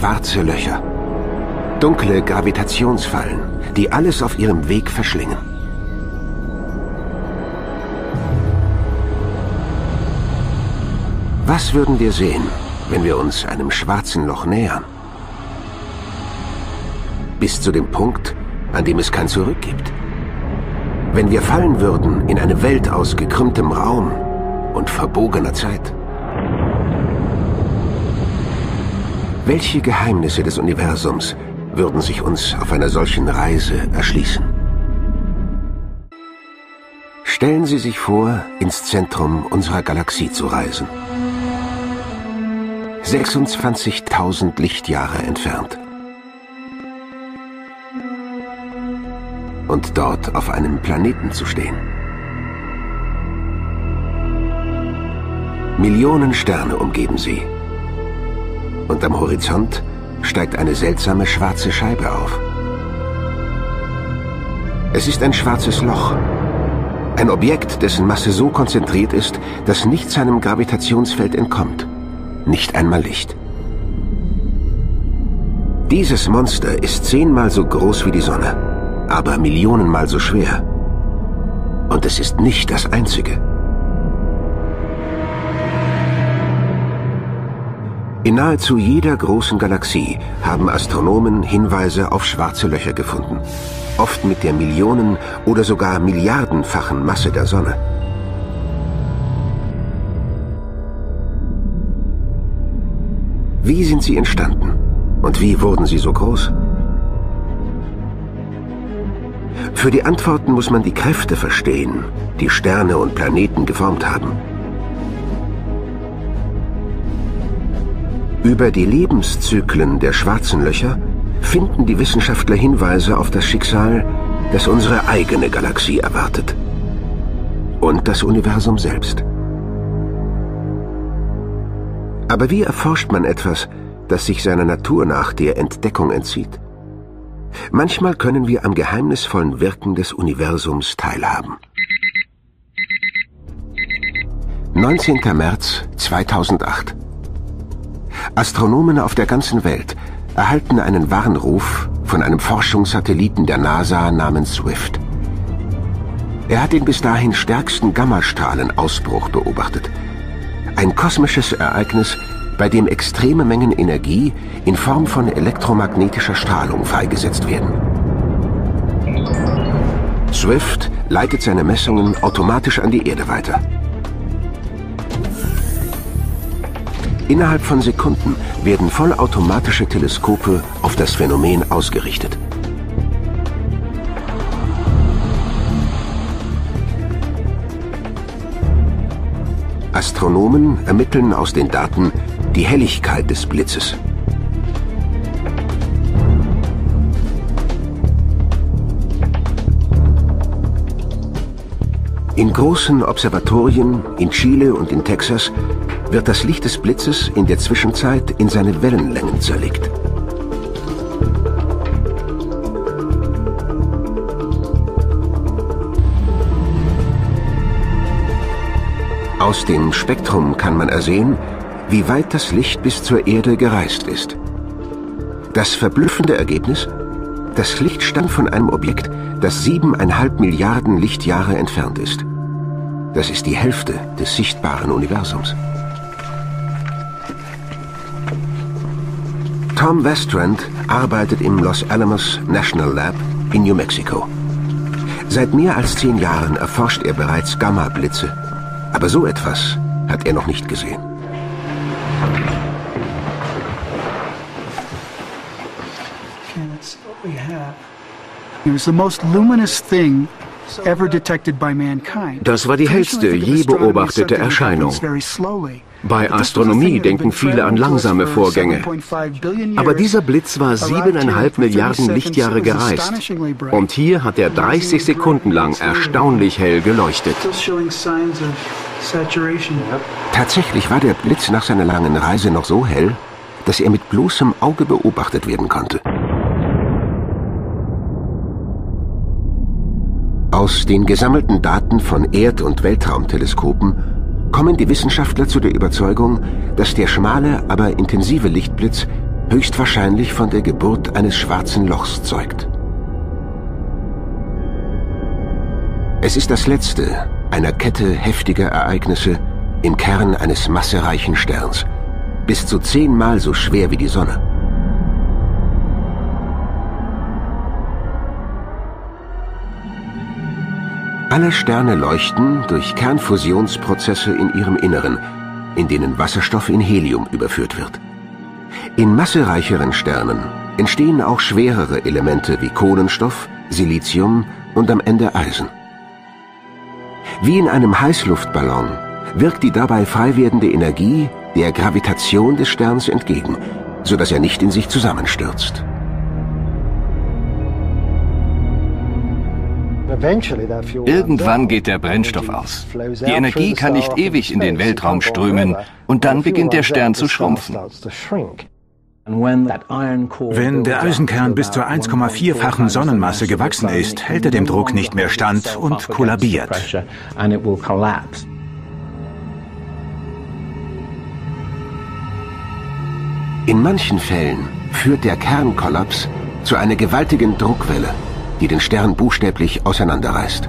schwarze Löcher. Dunkle Gravitationsfallen, die alles auf ihrem Weg verschlingen. Was würden wir sehen, wenn wir uns einem schwarzen Loch nähern? Bis zu dem Punkt, an dem es kein Zurück gibt. Wenn wir fallen würden in eine Welt aus gekrümmtem Raum und verbogener Zeit. Welche Geheimnisse des Universums würden sich uns auf einer solchen Reise erschließen? Stellen Sie sich vor, ins Zentrum unserer Galaxie zu reisen. 26.000 Lichtjahre entfernt. Und dort auf einem Planeten zu stehen. Millionen Sterne umgeben sie. Und am Horizont steigt eine seltsame schwarze Scheibe auf. Es ist ein schwarzes Loch. Ein Objekt, dessen Masse so konzentriert ist, dass nichts seinem Gravitationsfeld entkommt. Nicht einmal Licht. Dieses Monster ist 10-mal so groß wie die Sonne, aber millionenmal so schwer. Und es ist nicht das einzige. In nahezu jeder großen Galaxie haben Astronomen Hinweise auf schwarze Löcher gefunden. Oft mit der Millionen- oder sogar milliardenfachen Masse der Sonne. Wie sind sie entstanden? Und wie wurden sie so groß? Für die Antworten muss man die Kräfte verstehen, die Sterne und Planeten geformt haben. Über die Lebenszyklen der schwarzen Löcher finden die Wissenschaftler Hinweise auf das Schicksal, das unsere eigene Galaxie erwartet. Und das Universum selbst. Aber wie erforscht man etwas, das sich seiner Natur nach der Entdeckung entzieht? Manchmal können wir am geheimnisvollen Wirken des Universums teilhaben. 19. März 2008. Astronomen auf der ganzen Welt erhalten einen Warnruf von einem Forschungssatelliten der NASA namens Swift. Er hat den bis dahin stärksten Gammastrahlenausbruch beobachtet. Ein kosmisches Ereignis, bei dem extreme Mengen Energie in Form von elektromagnetischer Strahlung freigesetzt werden. Swift leitet seine Messungen automatisch an die Erde weiter. Innerhalb von Sekunden werden vollautomatische Teleskope auf das Phänomen ausgerichtet. Astronomen ermitteln aus den Daten die Helligkeit des Blitzes. In großen Observatorien in Chile und in Texas wird das Licht des Blitzes in der Zwischenzeit in seine Wellenlängen zerlegt. Aus dem Spektrum kann man ersehen, wie weit das Licht bis zur Erde gereist ist. Das verblüffende Ergebnis? Das Licht stammt von einem Objekt, das 7,5 Milliarden Lichtjahre entfernt ist. Das ist die Hälfte des sichtbaren Universums. Tom Westrand arbeitet im Los Alamos National Lab in New Mexico. Seit mehr als 10 Jahren erforscht er bereits Gamma-Blitze. Aber so etwas hat er noch nicht gesehen. Das war die hellste je beobachtete Erscheinung. Bei Astronomie denken viele an langsame Vorgänge. Aber dieser Blitz war 7,5 Milliarden Lichtjahre gereist. Und hier hat er 30 Sekunden lang erstaunlich hell geleuchtet. Tatsächlich war der Blitz nach seiner langen Reise noch so hell, dass er mit bloßem Auge beobachtet werden konnte. Aus den gesammelten Daten von Erd- und Weltraumteleskopen kommen die Wissenschaftler zu der Überzeugung, dass der schmale, aber intensive Lichtblitz höchstwahrscheinlich von der Geburt eines schwarzen Lochs zeugt. Es ist das letzte einer Kette heftiger Ereignisse im Kern eines massereichen Sterns, bis zu 10-mal so schwer wie die Sonne. Alle Sterne leuchten durch Kernfusionsprozesse in ihrem Inneren, in denen Wasserstoff in Helium überführt wird. In massereicheren Sternen entstehen auch schwerere Elemente wie Kohlenstoff, Silizium und am Ende Eisen. Wie in einem Heißluftballon wirkt die dabei frei werdende Energie der Gravitation des Sterns entgegen, sodass er nicht in sich zusammenstürzt. Irgendwann geht der Brennstoff aus. Die Energie kann nicht ewig in den Weltraum strömen und dann beginnt der Stern zu schrumpfen. Wenn der Eisenkern bis zur 1,4-fachen Sonnenmasse gewachsen ist, hält er dem Druck nicht mehr stand und kollabiert. In manchen Fällen führt der Kernkollaps zu einer gewaltigen Druckwelle, die den Stern buchstäblich auseinanderreißt.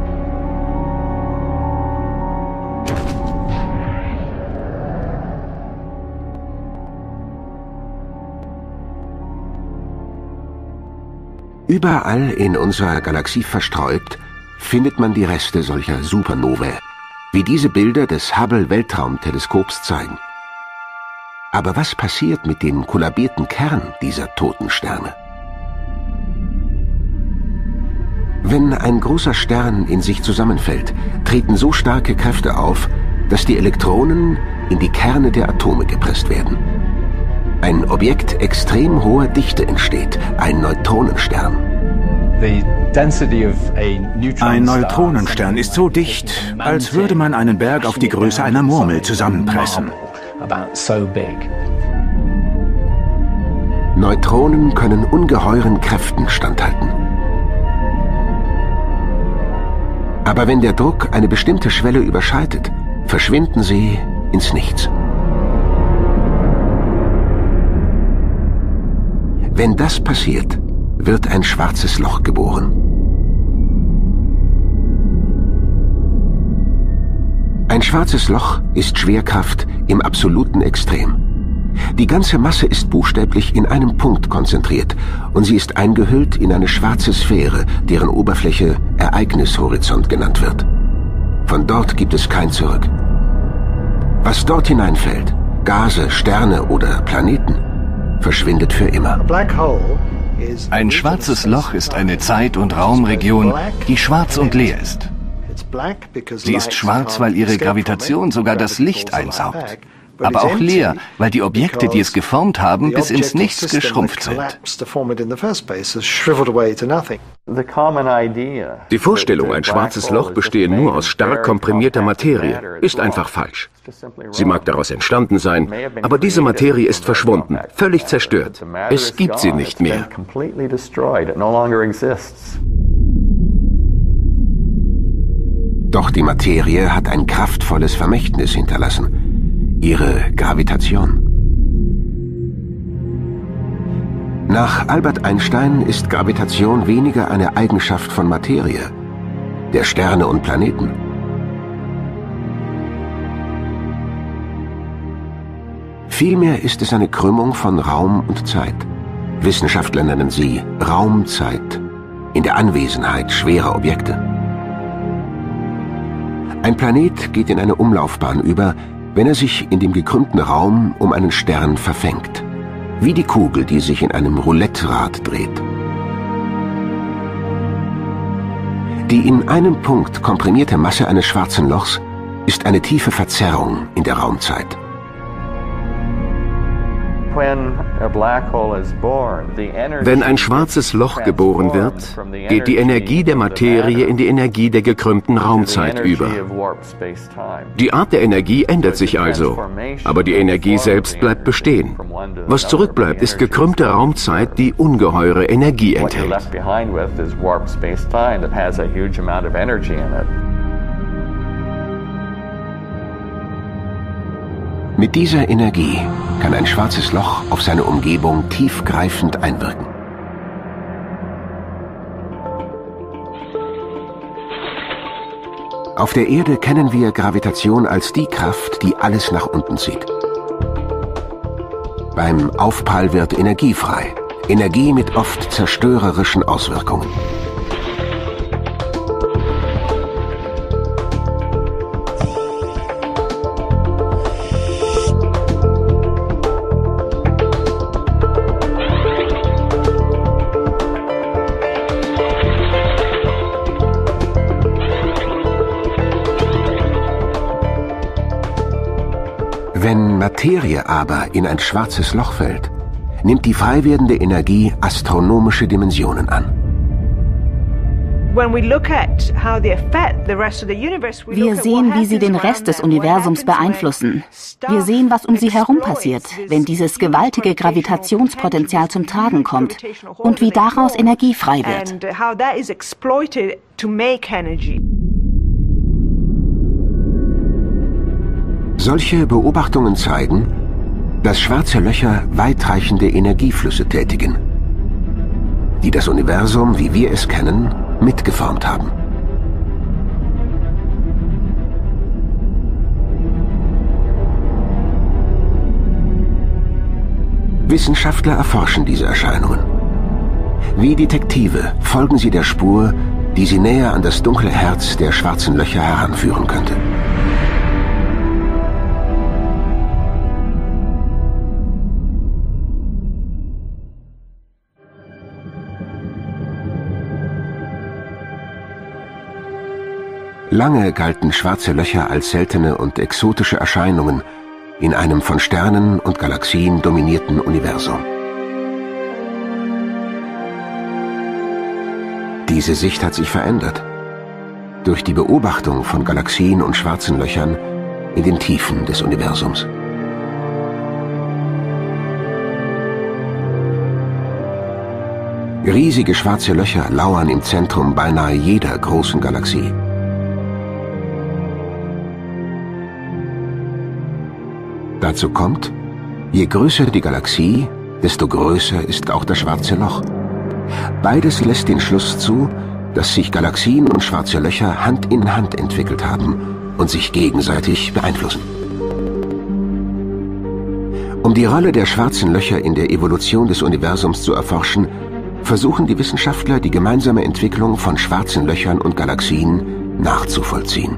Überall in unserer Galaxie verstreut findet man die Reste solcher Supernovae, wie diese Bilder des Hubble-Weltraumteleskops zeigen. Aber was passiert mit dem kollabierten Kern dieser toten Sterne? Wenn ein großer Stern in sich zusammenfällt, treten so starke Kräfte auf, dass die Elektronen in die Kerne der Atome gepresst werden. Ein Objekt extrem hoher Dichte entsteht, ein Neutronenstern. Ein Neutronenstern ist so dicht, als würde man einen Berg auf die Größe einer Murmel zusammenpressen. Neutronen können ungeheuren Kräften standhalten. Aber wenn der Druck eine bestimmte Schwelle überschreitet, verschwinden sie ins Nichts. Wenn das passiert, wird ein schwarzes Loch geboren. Ein schwarzes Loch ist Schwerkraft im absoluten Extrem. Die ganze Masse ist buchstäblich in einem Punkt konzentriert und sie ist eingehüllt in eine schwarze Sphäre, deren Oberfläche Ereignishorizont genannt wird. Von dort gibt es kein Zurück. Was dort hineinfällt, Gase, Sterne oder Planeten, verschwindet für immer. Ein schwarzes Loch ist eine Zeit- und Raumregion, die schwarz und leer ist. Sie ist schwarz, weil ihre Gravitation sogar das Licht einsaugt. Aber auch leer, weil die Objekte, die es geformt haben, bis ins Nichts geschrumpft sind. Die Vorstellung, ein schwarzes Loch bestehe nur aus stark komprimierter Materie, ist einfach falsch. Sie mag daraus entstanden sein, aber diese Materie ist verschwunden, völlig zerstört. Es gibt sie nicht mehr. Doch die Materie hat ein kraftvolles Vermächtnis hinterlassen. Ihre Gravitation. Nach Albert Einstein ist Gravitation weniger eine Eigenschaft von Materie, der Sterne und Planeten. Vielmehr ist es eine Krümmung von Raum und Zeit. Wissenschaftler nennen sie Raumzeit, in der Anwesenheit schwerer Objekte. Ein Planet geht in eine Umlaufbahn über, wenn er sich in dem gekrümmten Raum um einen Stern verfängt, wie die Kugel, die sich in einem Roulette-Rad dreht. Die in einem Punkt komprimierte Masse eines schwarzen Lochs ist eine tiefe Verzerrung in der Raumzeit. Wenn ein schwarzes Loch geboren wird, geht die Energie der Materie in die Energie der gekrümmten Raumzeit über. Die Art der Energie ändert sich also, aber die Energie selbst bleibt bestehen. Was zurückbleibt, ist gekrümmte Raumzeit, die ungeheure Energie enthält. Mit dieser Energie kann ein schwarzes Loch auf seine Umgebung tiefgreifend einwirken. Auf der Erde kennen wir Gravitation als die Kraft, die alles nach unten zieht. Beim Aufprall wird Energie frei. Energie mit oft zerstörerischen Auswirkungen. Wenn Materie aber in ein schwarzes Loch fällt, nimmt die frei werdende Energie astronomische Dimensionen an. Wir sehen, wie sie den Rest des Universums beeinflussen. Wir sehen, was um sie herum passiert, wenn dieses gewaltige Gravitationspotenzial zum Tragen kommt und wie daraus Energie frei wird. Solche Beobachtungen zeigen, dass schwarze Löcher weitreichende Energieflüsse tätigen, die das Universum, wie wir es kennen, mitgeformt haben. Wissenschaftler erforschen diese Erscheinungen. Wie Detektive folgen sie der Spur, die sie näher an das dunkle Herz der schwarzen Löcher heranführen könnte. Lange galten schwarze Löcher als seltene und exotische Erscheinungen in einem von Sternen und Galaxien dominierten Universum. Diese Sicht hat sich verändert durch die Beobachtung von Galaxien und schwarzen Löchern in den Tiefen des Universums. Riesige schwarze Löcher lauern im Zentrum beinahe jeder großen Galaxie. Dazu kommt, je größer die Galaxie, desto größer ist auch das schwarze Loch. Beides lässt den Schluss zu, dass sich Galaxien und schwarze Löcher Hand in Hand entwickelt haben und sich gegenseitig beeinflussen. Um die Rolle der schwarzen Löcher in der Evolution des Universums zu erforschen, versuchen die Wissenschaftler, die gemeinsame Entwicklung von schwarzen Löchern und Galaxien nachzuvollziehen.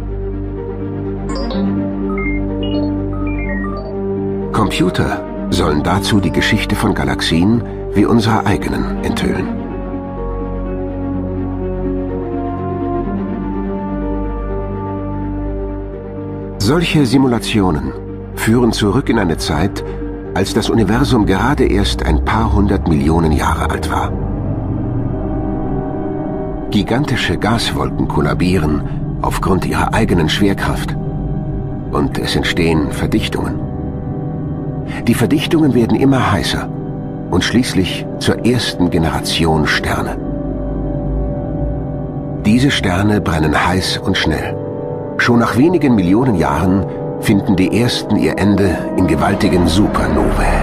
Computer sollen dazu die Geschichte von Galaxien wie unserer eigenen enthüllen. Solche Simulationen führen zurück in eine Zeit, als das Universum gerade erst ein paar hundert Millionen Jahre alt war. Gigantische Gaswolken kollabieren aufgrund ihrer eigenen Schwerkraft und es entstehen Verdichtungen. Die Verdichtungen werden immer heißer und schließlich zur ersten Generation Sterne. Diese Sterne brennen heiß und schnell. Schon nach wenigen Millionen Jahren finden die ersten ihr Ende in gewaltigen Supernovae.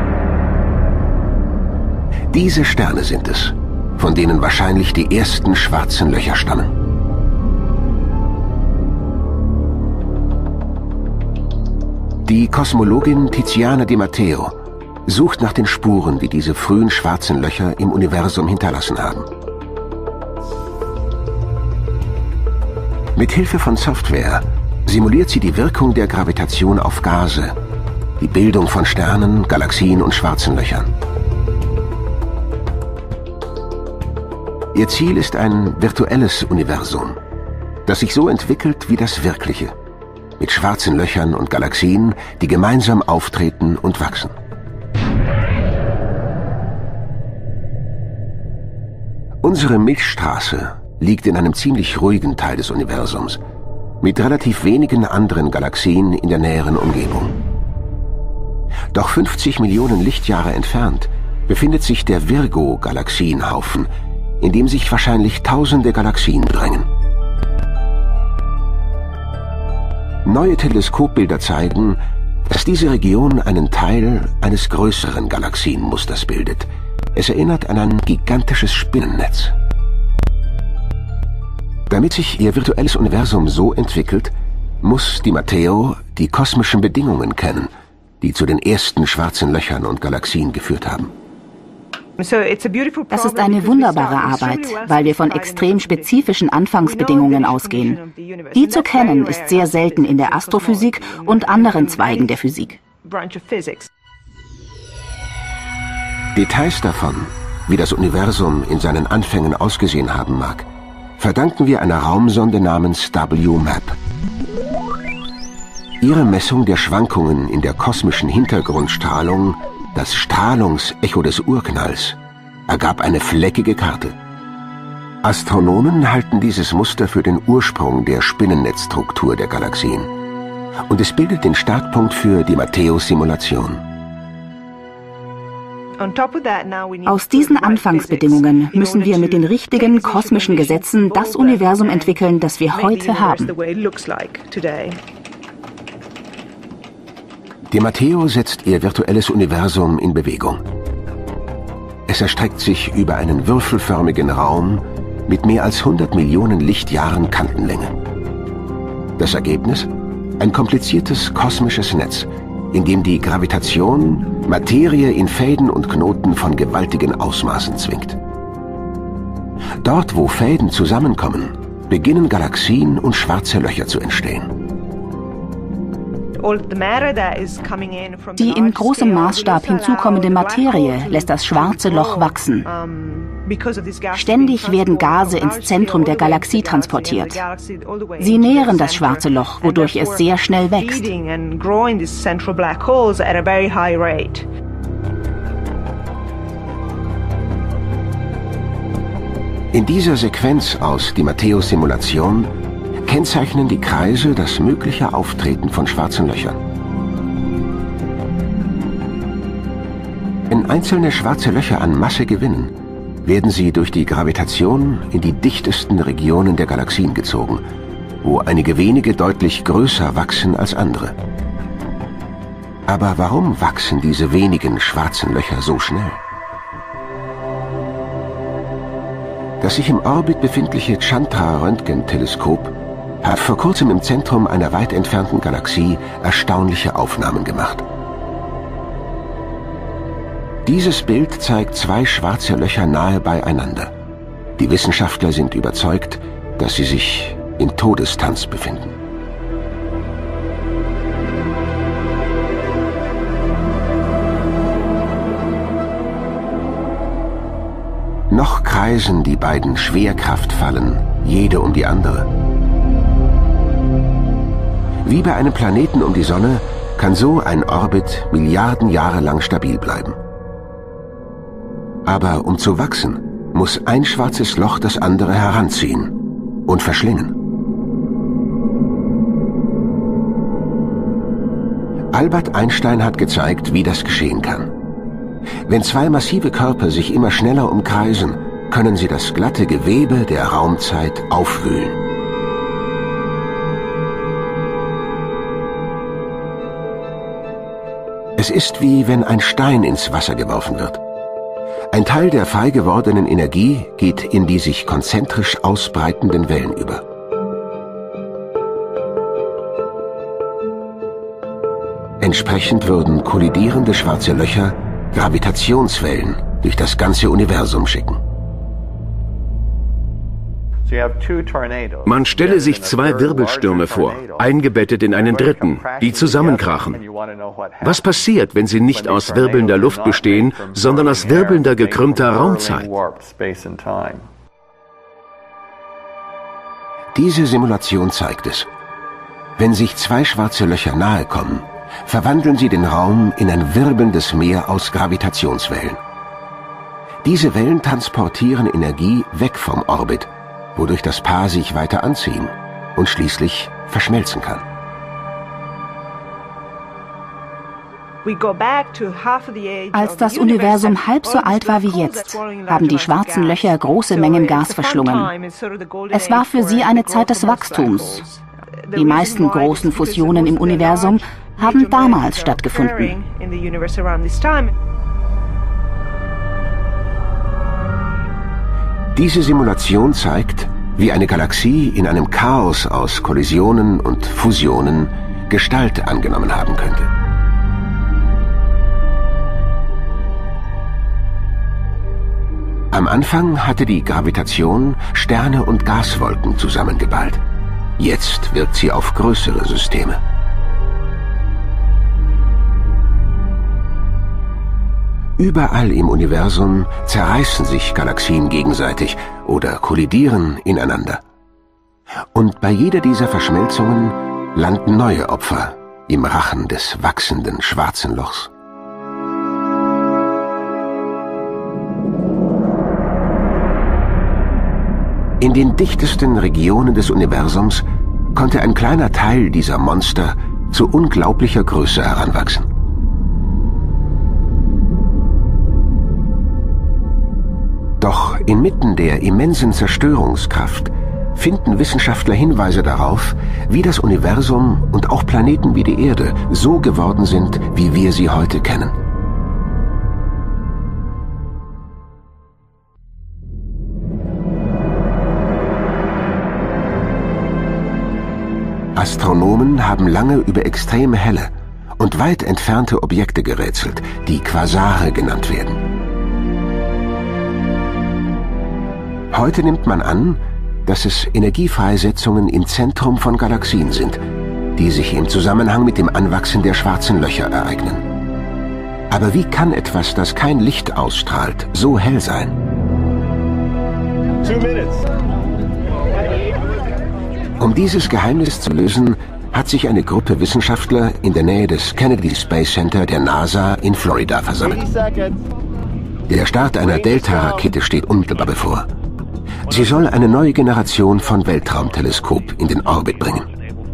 Diese Sterne sind es, von denen wahrscheinlich die ersten schwarzen Löcher stammen. Die Kosmologin Tiziana Di Matteo sucht nach den Spuren, die diese frühen schwarzen Löcher im Universum hinterlassen haben. Mit Hilfe von Software simuliert sie die Wirkung der Gravitation auf Gase, die Bildung von Sternen, Galaxien und schwarzen Löchern. Ihr Ziel ist ein virtuelles Universum, das sich so entwickelt wie das wirkliche, mit schwarzen Löchern und Galaxien, die gemeinsam auftreten und wachsen. Unsere Milchstraße liegt in einem ziemlich ruhigen Teil des Universums, mit relativ wenigen anderen Galaxien in der näheren Umgebung. Doch 50 Millionen Lichtjahre entfernt befindet sich der Virgo-Galaxienhaufen, in dem sich wahrscheinlich tausende Galaxien drängen. Neue Teleskopbilder zeigen, dass diese Region einen Teil eines größeren Galaxienmusters bildet. Es erinnert an ein gigantisches Spinnennetz. Damit sich ihr virtuelles Universum so entwickelt, muss Di Matteo die kosmischen Bedingungen kennen, die zu den ersten schwarzen Löchern und Galaxien geführt haben. Das ist eine wunderbare Arbeit, weil wir von extrem spezifischen Anfangsbedingungen ausgehen. Die zu kennen ist sehr selten in der Astrophysik und anderen Zweigen der Physik. Details davon, wie das Universum in seinen Anfängen ausgesehen haben mag, verdanken wir einer Raumsonde namens WMAP. Ihre Messung der Schwankungen in der kosmischen Hintergrundstrahlung, das Strahlungsecho des Urknalls, ergab eine fleckige Karte. Astronomen halten dieses Muster für den Ursprung der Spinnennetzstruktur der Galaxien. Und es bildet den Startpunkt für Di Matteos Simulation. Aus diesen Anfangsbedingungen müssen wir mit den richtigen kosmischen Gesetzen das Universum entwickeln, das wir heute haben. Di Matteo setzt ihr virtuelles Universum in Bewegung. Es erstreckt sich über einen würfelförmigen Raum mit mehr als 100 Millionen Lichtjahren Kantenlänge. Das Ergebnis? Ein kompliziertes kosmisches Netz, in dem die Gravitation Materie in Fäden und Knoten von gewaltigen Ausmaßen zwingt. Dort, wo Fäden zusammenkommen, beginnen Galaxien und schwarze Löcher zu entstehen. Die in großem Maßstab hinzukommende Materie lässt das schwarze Loch wachsen. Ständig werden Gase ins Zentrum der Galaxie transportiert. Sie nähren das schwarze Loch, wodurch es sehr schnell wächst. In dieser Sequenz aus Di Matteos Simulation kennzeichnen die Kreise das mögliche Auftreten von schwarzen Löchern. Wenn einzelne schwarze Löcher an Masse gewinnen, werden sie durch die Gravitation in die dichtesten Regionen der Galaxien gezogen, wo einige wenige deutlich größer wachsen als andere. Aber warum wachsen diese wenigen schwarzen Löcher so schnell? Das sich im Orbit befindliche Chandra-Röntgenteleskop hat vor kurzem im Zentrum einer weit entfernten Galaxie erstaunliche Aufnahmen gemacht. Dieses Bild zeigt zwei schwarze Löcher nahe beieinander. Die Wissenschaftler sind überzeugt, dass sie sich in Todestanz befinden. Noch kreisen die beiden Schwerkraftfallen, jede um die andere. Wie bei einem Planeten um die Sonne kann so ein Orbit Milliarden Jahre lang stabil bleiben. Aber um zu wachsen, muss ein schwarzes Loch das andere heranziehen und verschlingen. Albert Einstein hat gezeigt, wie das geschehen kann. Wenn zwei massive Körper sich immer schneller umkreisen, können sie das glatte Gewebe der Raumzeit aufwühlen. Es ist wie wenn ein Stein ins Wasser geworfen wird. Ein Teil der frei gewordenen Energie geht in die sich konzentrisch ausbreitenden Wellen über. Entsprechend würden kollidierende schwarze Löcher Gravitationswellen durch das ganze Universum schicken. Man stelle sich zwei Wirbelstürme vor, eingebettet in einen dritten, die zusammenkrachen. Was passiert, wenn sie nicht aus wirbelnder Luft bestehen, sondern aus wirbelnder, gekrümmter Raumzeit? Diese Simulation zeigt es. Wenn sich zwei schwarze Löcher nahe kommen, verwandeln sie den Raum in ein wirbelndes Meer aus Gravitationswellen. Diese Wellen transportieren Energie weg vom Orbit, wodurch das Paar sich weiter anziehen und schließlich verschmelzen kann. Als das Universum halb so alt war wie jetzt, haben die schwarzen Löcher große Mengen Gas verschlungen. Es war für sie eine Zeit des Wachstums. Die meisten großen Fusionen im Universum haben damals stattgefunden. Diese Simulation zeigt, wie eine Galaxie in einem Chaos aus Kollisionen und Fusionen Gestalt angenommen haben könnte. Am Anfang hatte die Gravitation Sterne und Gaswolken zusammengeballt. Jetzt wirkt sie auf größere Systeme. Überall im Universum zerreißen sich Galaxien gegenseitig oder kollidieren ineinander. Und bei jeder dieser Verschmelzungen landen neue Opfer im Rachen des wachsenden schwarzen Lochs. In den dichtesten Regionen des Universums konnte ein kleiner Teil dieser Monster zu unglaublicher Größe heranwachsen. Doch inmitten der immensen Zerstörungskraft finden Wissenschaftler Hinweise darauf, wie das Universum und auch Planeten wie die Erde so geworden sind, wie wir sie heute kennen. Astronomen haben lange über extrem helle und weit entfernte Objekte gerätselt, die Quasare genannt werden. Heute nimmt man an, dass es Energiefreisetzungen im Zentrum von Galaxien sind, die sich im Zusammenhang mit dem Anwachsen der schwarzen Löcher ereignen. Aber wie kann etwas, das kein Licht ausstrahlt, so hell sein? 2 minutes. Um dieses Geheimnis zu lösen, hat sich eine Gruppe Wissenschaftler in der Nähe des Kennedy Space Center der NASA in Florida versammelt. Der Start einer Delta-Rakete steht unmittelbar bevor. Sie soll eine neue Generation von Weltraumteleskop in den Orbit bringen.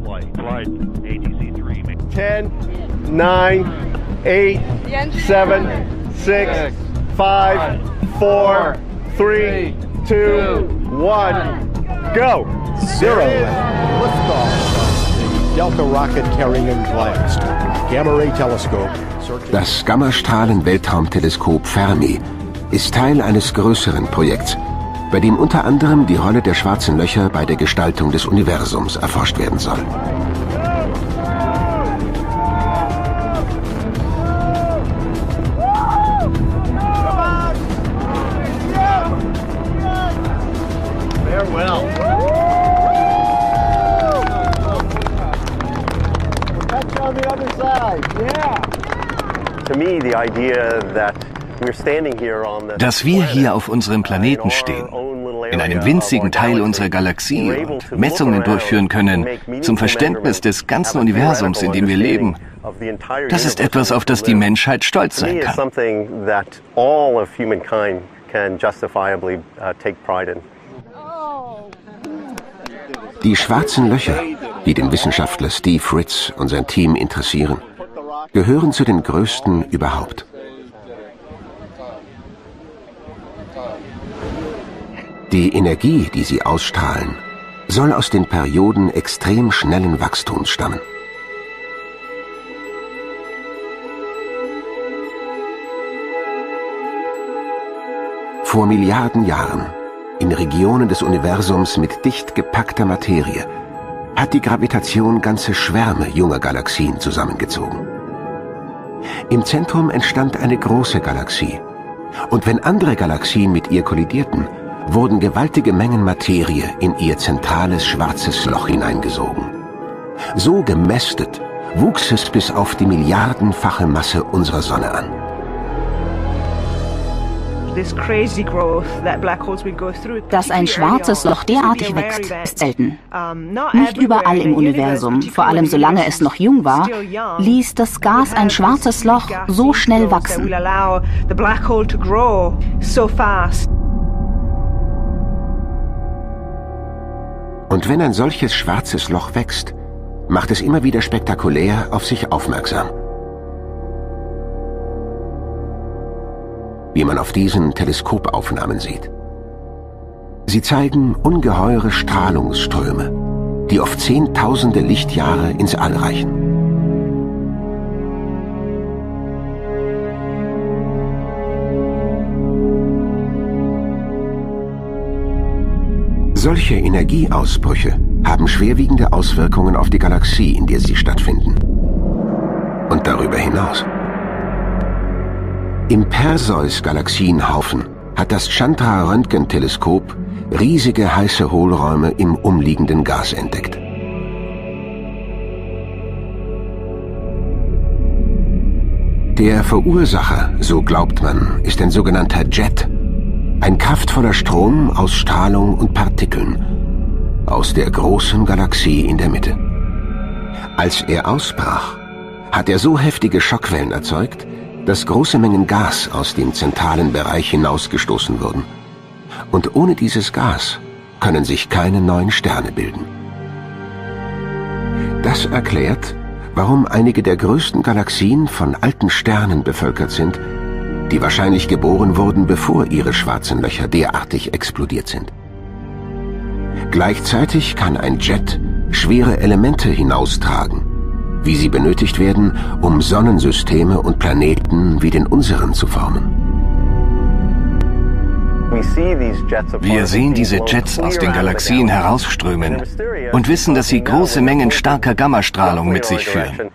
10, 9, 8, 7, 6, 5, 4, 3, 2, 1, go! 0. Liftoff. Delta rocket carrying blast. Gamma Ray Telescope. Das Gammastrahlen-Weltraumteleskop Fermi ist Teil eines größeren Projekts, bei dem unter anderem die Rolle der schwarzen Löcher bei der Gestaltung des Universums erforscht werden soll. Dass wir hier auf unserem Planeten stehen, in einem winzigen Teil unserer Galaxie und Messungen durchführen können, zum Verständnis des ganzen Universums, in dem wir leben, das ist etwas, auf das die Menschheit stolz sein kann. Die schwarzen Löcher, die den Wissenschaftler Steve Ritz und sein Team interessieren, gehören zu den größten überhaupt. Die Energie, die sie ausstrahlen, soll aus den Perioden extrem schnellen Wachstums stammen. Vor Milliarden Jahren, in Regionen des Universums mit dicht gepackter Materie, hat die Gravitation ganze Schwärme junger Galaxien zusammengezogen. Im Zentrum entstand eine große Galaxie, und wenn andere Galaxien mit ihr kollidierten, wurden gewaltige Mengen Materie in ihr zentrales schwarzes Loch hineingesogen. So gemästet wuchs es bis auf die milliardenfache Masse unserer Sonne an. Dass ein schwarzes Loch derartig wächst, ist selten. Nicht überall im Universum, vor allem solange es noch jung war, ließ das Gas ein schwarzes Loch so schnell wachsen. Und wenn ein solches schwarzes Loch wächst, macht es immer wieder spektakulär auf sich aufmerksam. Wie man auf diesen Teleskopaufnahmen sieht. Sie zeigen ungeheure Strahlungsströme, die oft Zehntausende Lichtjahre ins All reichen. Solche Energieausbrüche haben schwerwiegende Auswirkungen auf die Galaxie, in der sie stattfinden. Und darüber hinaus. Im Perseus-Galaxienhaufen hat das Chandra-Röntgenteleskop riesige heiße Hohlräume im umliegenden Gas entdeckt. Der Verursacher, so glaubt man, ist ein sogenannter Jet, ein kraftvoller Strom aus Strahlung und Partikeln aus der großen Galaxie in der Mitte. Als er ausbrach, hat er so heftige Schockwellen erzeugt, dass große Mengen Gas aus dem zentralen Bereich hinausgestoßen wurden. Und ohne dieses Gas können sich keine neuen Sterne bilden. Das erklärt, warum einige der größten Galaxien von alten Sternen bevölkert sind, die wahrscheinlich geboren wurden, bevor ihre schwarzen Löcher derartig explodiert sind. Gleichzeitig kann ein Jet schwere Elemente hinaustragen, wie sie benötigt werden, um Sonnensysteme und Planeten wie den unseren zu formen. Wir sehen diese Jets aus den Galaxien herausströmen und wissen, dass sie große Mengen starker Gammastrahlung mit sich führen.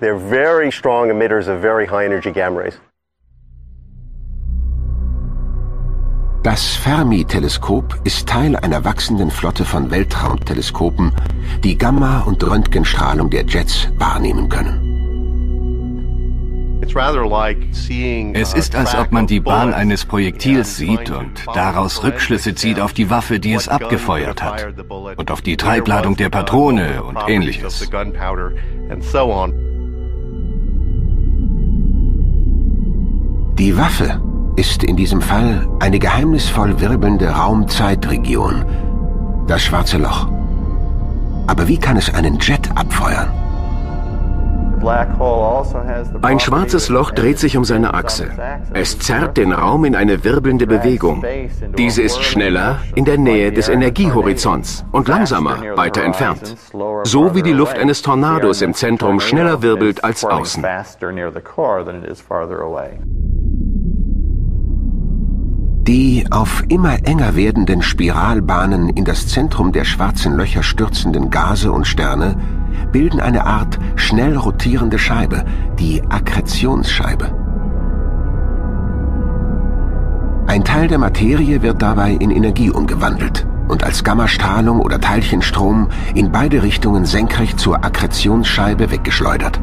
Das Fermi-Teleskop ist Teil einer wachsenden Flotte von Weltraumteleskopen, die Gamma- und Röntgenstrahlung der Jets wahrnehmen können. Es ist, als ob man die Bahn eines Projektils sieht und daraus Rückschlüsse zieht auf die Waffe, die es abgefeuert hat, und auf die Treibladung der Patrone und Ähnliches. Die Waffe ist in diesem Fall eine geheimnisvoll wirbelnde Raum-Zeit-Region, das Schwarze Loch. Aber wie kann es einen Jet abfeuern? Ein schwarzes Loch dreht sich um seine Achse. Es zerrt den Raum in eine wirbelnde Bewegung. Diese ist schneller in der Nähe des Energiehorizonts und langsamer weiter entfernt. So wie die Luft eines Tornados im Zentrum schneller wirbelt als außen. Die auf immer enger werdenden Spiralbahnen in das Zentrum der schwarzen Löcher stürzenden Gase und Sterne bilden eine Art schnell rotierende Scheibe, die Akkretionsscheibe. Ein Teil der Materie wird dabei in Energie umgewandelt und als Gammastrahlung oder Teilchenstrom in beide Richtungen senkrecht zur Akkretionsscheibe weggeschleudert.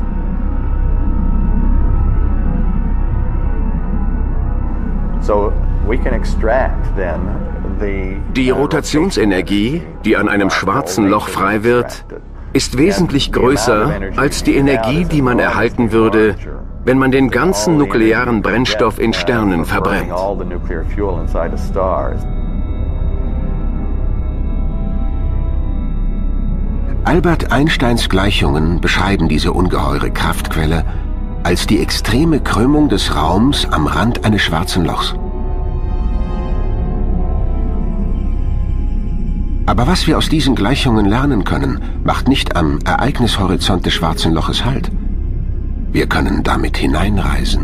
Die Rotationsenergie, die an einem schwarzen Loch frei wird, ist wesentlich größer als die Energie, die man erhalten würde, wenn man den ganzen nuklearen Brennstoff in Sternen verbrennt. Albert Einsteins Gleichungen beschreiben diese ungeheure Kraftquelle als die extreme Krümmung des Raums am Rand eines schwarzen Lochs. Aber was wir aus diesen Gleichungen lernen können, macht nicht am Ereignishorizont des schwarzen Loches Halt. Wir können damit hineinreisen.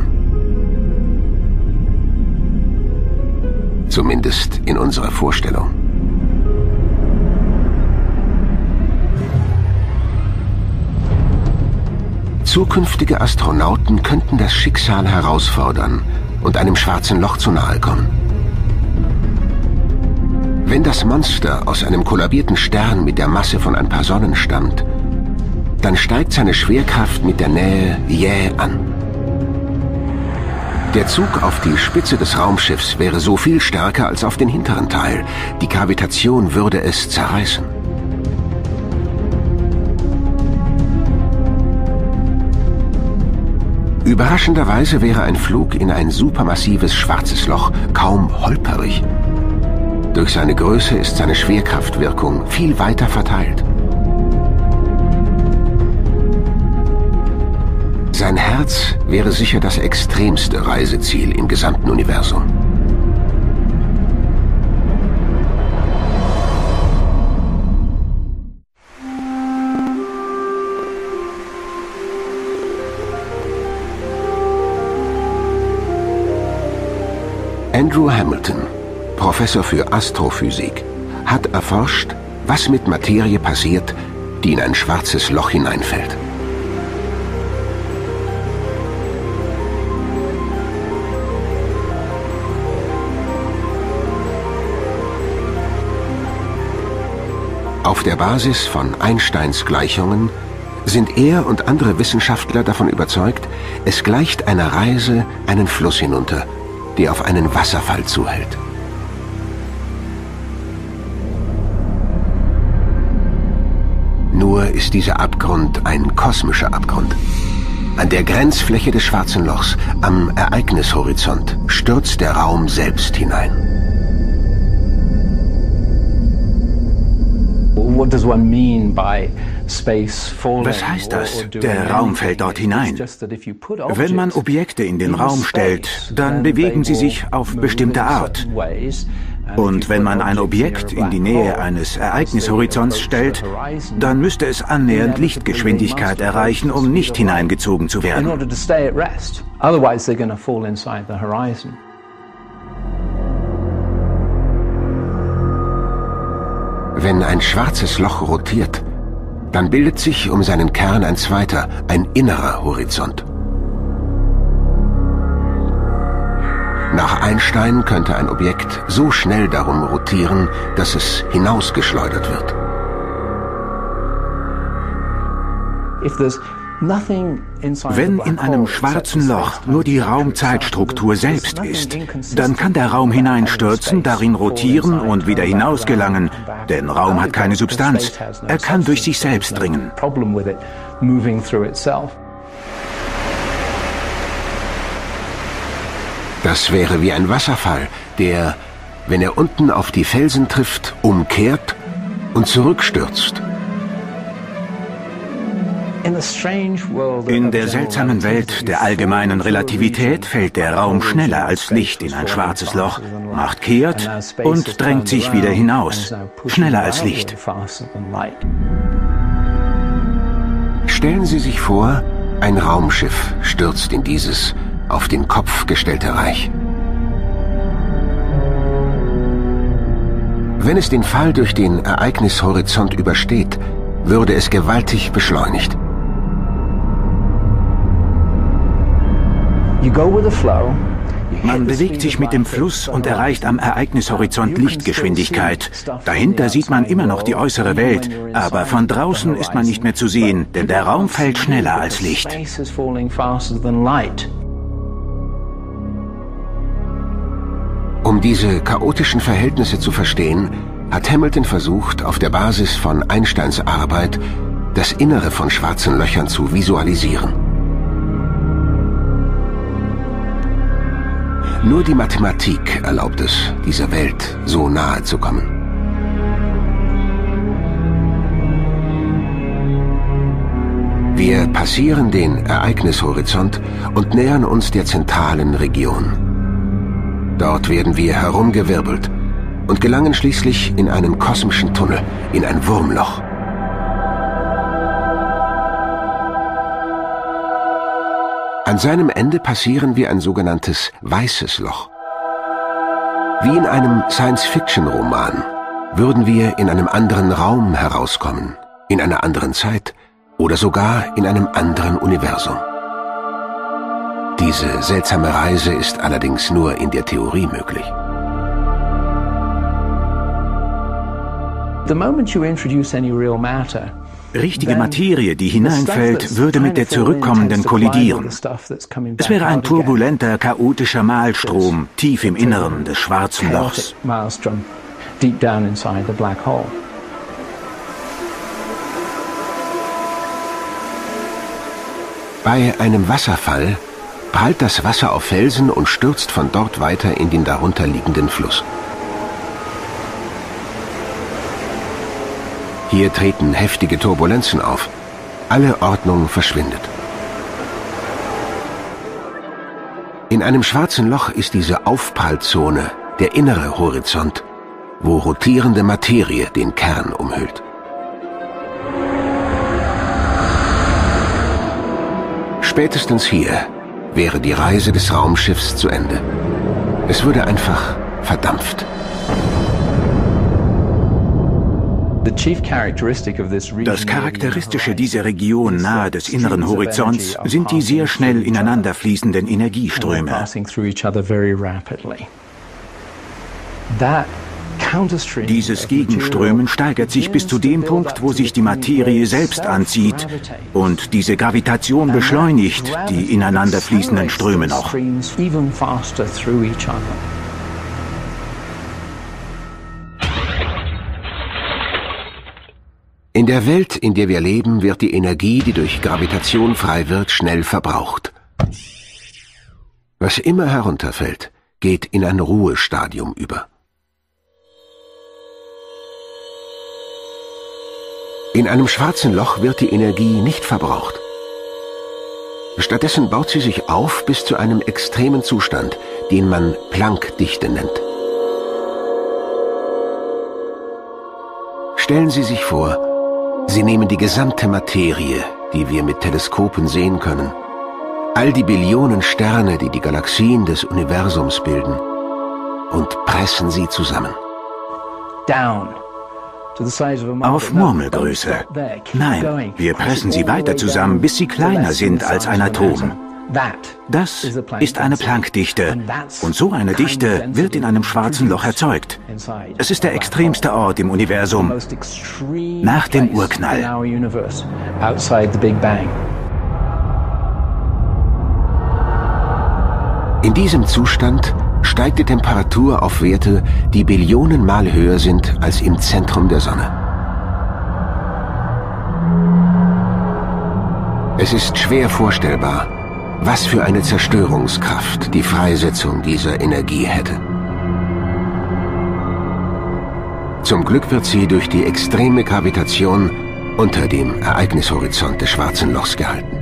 Zumindest in unserer Vorstellung. Zukünftige Astronauten könnten das Schicksal herausfordern und einem schwarzen Loch zu nahe kommen. Wenn das Monster aus einem kollabierten Stern mit der Masse von ein paar Sonnen stammt, dann steigt seine Schwerkraft mit der Nähe jäh an. Der Zug auf die Spitze des Raumschiffs wäre so viel stärker als auf den hinteren Teil. Die Gravitation würde es zerreißen. Überraschenderweise wäre ein Flug in ein supermassives schwarzes Loch kaum holperig. Durch seine Größe ist seine Schwerkraftwirkung viel weiter verteilt. Sein Herz wäre sicher das extremste Reiseziel im gesamten Universum. Andrew Hamilton, Professor für Astrophysik, hat erforscht, was mit Materie passiert, die in ein schwarzes Loch hineinfällt. Auf der Basis von Einsteins Gleichungen sind er und andere Wissenschaftler davon überzeugt, es gleicht einer Reise einen Fluss hinunter, der auf einen Wasserfall zuhält. Nur ist dieser Abgrund ein kosmischer Abgrund. An der Grenzfläche des Schwarzen Lochs, am Ereignishorizont, stürzt der Raum selbst hinein. Was heißt das? Der Raum fällt dort hinein. Wenn man Objekte in den Raum stellt, dann bewegen sie sich auf bestimmte Art. Und wenn man ein Objekt in die Nähe eines Ereignishorizonts stellt, dann müsste es annähernd Lichtgeschwindigkeit erreichen, um nicht hineingezogen zu werden. Wenn ein schwarzes Loch rotiert, dann bildet sich um seinen Kern ein zweiter, ein innerer Horizont. Nach Einstein könnte ein Objekt so schnell darum rotieren, dass es hinausgeschleudert wird. Wenn in einem schwarzen Loch nur die Raumzeitstruktur selbst ist, dann kann der Raum hineinstürzen, darin rotieren und wieder hinausgelangen, denn Raum hat keine Substanz. Er kann durch sich selbst dringen. Das wäre wie ein Wasserfall, der, wenn er unten auf die Felsen trifft, umkehrt und zurückstürzt. In der seltsamen Welt der allgemeinen Relativität fällt der Raum schneller als Licht in ein schwarzes Loch, macht kehrt und drängt sich wieder hinaus. Schneller als Licht. Stellen Sie sich vor, ein Raumschiff stürzt in dieses auf den Kopf gestellte Reich. Wenn es den Fall durch den Ereignishorizont übersteht, würde es gewaltig beschleunigt. Man bewegt sich mit dem Fluss und erreicht am Ereignishorizont Lichtgeschwindigkeit. Dahinter sieht man immer noch die äußere Welt, aber von draußen ist man nicht mehr zu sehen, denn der Raum fällt schneller als Licht. Um diese chaotischen Verhältnisse zu verstehen, hat Hamilton versucht, auf der Basis von Einsteins Arbeit das Innere von schwarzen Löchern zu visualisieren. Nur die Mathematik erlaubt es, dieser Welt so nahe zu kommen. Wir passieren den Ereignishorizont und nähern uns der zentralen Region. Dort werden wir herumgewirbelt und gelangen schließlich in einen kosmischen Tunnel, in ein Wurmloch. An seinem Ende passieren wir ein sogenanntes weißes Loch. Wie in einem Science-Fiction-Roman würden wir in einem anderen Raum herauskommen, in einer anderen Zeit oder sogar in einem anderen Universum. Diese seltsame Reise ist allerdings nur in der Theorie möglich. Richtige Materie, die hineinfällt, würde mit der zurückkommenden kollidieren. Es wäre ein turbulenter, chaotischer Malstrom tief im Inneren des schwarzen Lochs. Bei einem Wasserfall prallt das Wasser auf Felsen und stürzt von dort weiter in den darunterliegenden Fluss. Hier treten heftige Turbulenzen auf. Alle Ordnung verschwindet. In einem schwarzen Loch ist diese Aufprallzone der innere Horizont, wo rotierende Materie den Kern umhüllt. Spätestens hier wäre die Reise des Raumschiffs zu Ende. Es würde einfach verdampft. Das Charakteristische dieser Region nahe des inneren Horizonts sind die sehr schnell ineinander fließenden Energieströme. Dieses Gegenströmen steigert sich bis zu dem Punkt, wo sich die Materie selbst anzieht und diese Gravitation beschleunigt die ineinander fließenden Ströme noch. In der Welt, in der wir leben, wird die Energie, die durch Gravitation frei wird, schnell verbraucht. Was immer herunterfällt, geht in ein Ruhestadium über. In einem schwarzen Loch wird die Energie nicht verbraucht. Stattdessen baut sie sich auf bis zu einem extremen Zustand, den man Planck-Dichte nennt. Stellen Sie sich vor, Sie nehmen die gesamte Materie, die wir mit Teleskopen sehen können, all die Billionen Sterne, die die Galaxien des Universums bilden, und pressen sie zusammen. Auf Murmelgröße. Nein, wir pressen sie weiter zusammen, bis sie kleiner sind als ein Atom. Das ist eine Planck-Dichte, und so eine Dichte wird in einem schwarzen Loch erzeugt. Es ist der extremste Ort im Universum, nach dem Urknall. In diesem Zustand steigt die Temperatur auf Werte, die Billionenmal höher sind als im Zentrum der Sonne. Es ist schwer vorstellbar, was für eine Zerstörungskraft die Freisetzung dieser Energie hätte. Zum Glück wird sie durch die extreme Gravitation unter dem Ereignishorizont des Schwarzen Lochs gehalten.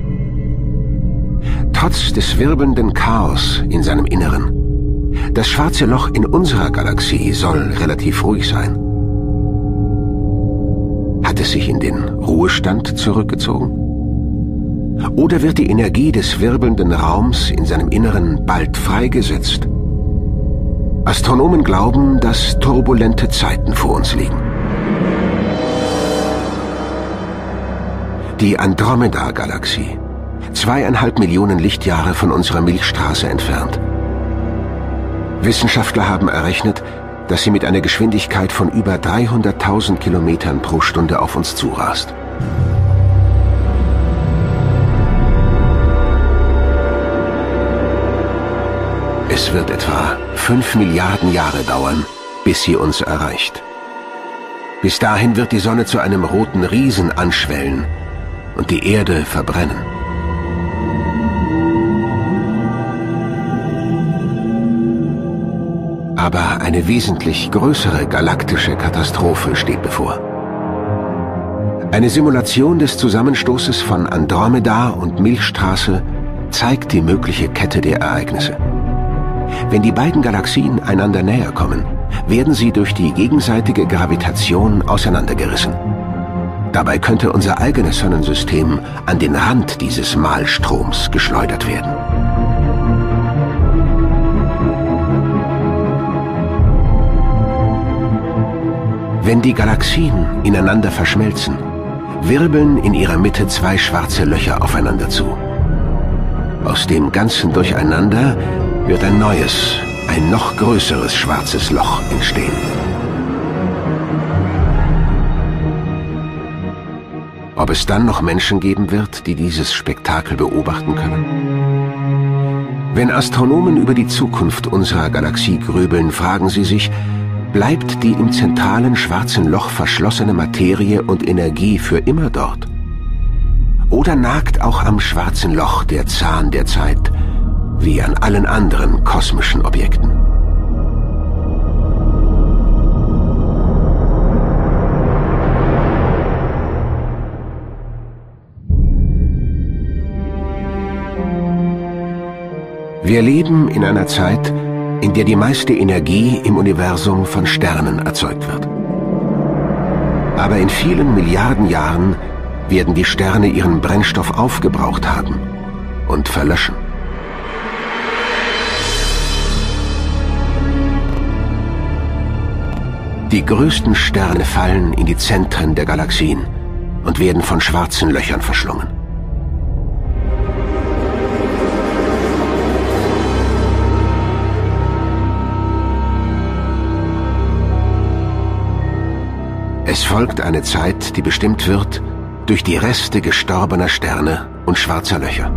Trotz des wirbelnden Chaos in seinem Inneren, das Schwarze Loch in unserer Galaxie soll relativ ruhig sein. Hat es sich in den Ruhestand zurückgezogen? Oder wird die Energie des wirbelnden Raums in seinem Inneren bald freigesetzt? Astronomen glauben, dass turbulente Zeiten vor uns liegen. Die Andromeda-Galaxie, 2,5 Millionen Lichtjahre von unserer Milchstraße entfernt. Wissenschaftler haben errechnet, dass sie mit einer Geschwindigkeit von über 300.000 Kilometern pro Stunde auf uns zurast. Es wird etwa 5 Milliarden Jahre dauern, bis sie uns erreicht. Bis dahin wird die Sonne zu einem roten Riesen anschwellen und die Erde verbrennen. Aber eine wesentlich größere galaktische Katastrophe steht bevor. Eine Simulation des Zusammenstoßes von Andromeda und Milchstraße zeigt die mögliche Kette der Ereignisse. Wenn die beiden Galaxien einander näher kommen, werden sie durch die gegenseitige Gravitation auseinandergerissen. Dabei könnte unser eigenes Sonnensystem an den Rand dieses Malstroms geschleudert werden. Wenn die Galaxien ineinander verschmelzen, wirbeln in ihrer Mitte zwei schwarze Löcher aufeinander zu. Aus dem ganzen Durcheinander wird ein neues, ein noch größeres schwarzes Loch entstehen. Ob es dann noch Menschen geben wird, die dieses Spektakel beobachten können? Wenn Astronomen über die Zukunft unserer Galaxie grübeln, fragen sie sich, bleibt die im zentralen schwarzen Loch verschlossene Materie und Energie für immer dort? Oder nagt auch am schwarzen Loch der Zahn der Zeit, wie an allen anderen kosmischen Objekten? Wir leben in einer Zeit, in der die meiste Energie im Universum von Sternen erzeugt wird. Aber in vielen Milliarden Jahren werden die Sterne ihren Brennstoff aufgebraucht haben und verlöschen. Die größten Sterne fallen in die Zentren der Galaxien und werden von schwarzen Löchern verschlungen. Es folgt eine Zeit, die bestimmt wird durch die Reste gestorbener Sterne und schwarzer Löcher.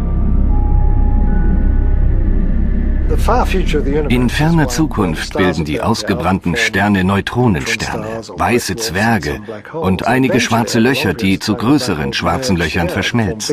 In ferner Zukunft bilden die ausgebrannten Sterne Neutronensterne, weiße Zwerge und einige schwarze Löcher, die zu größeren schwarzen Löchern verschmelzen.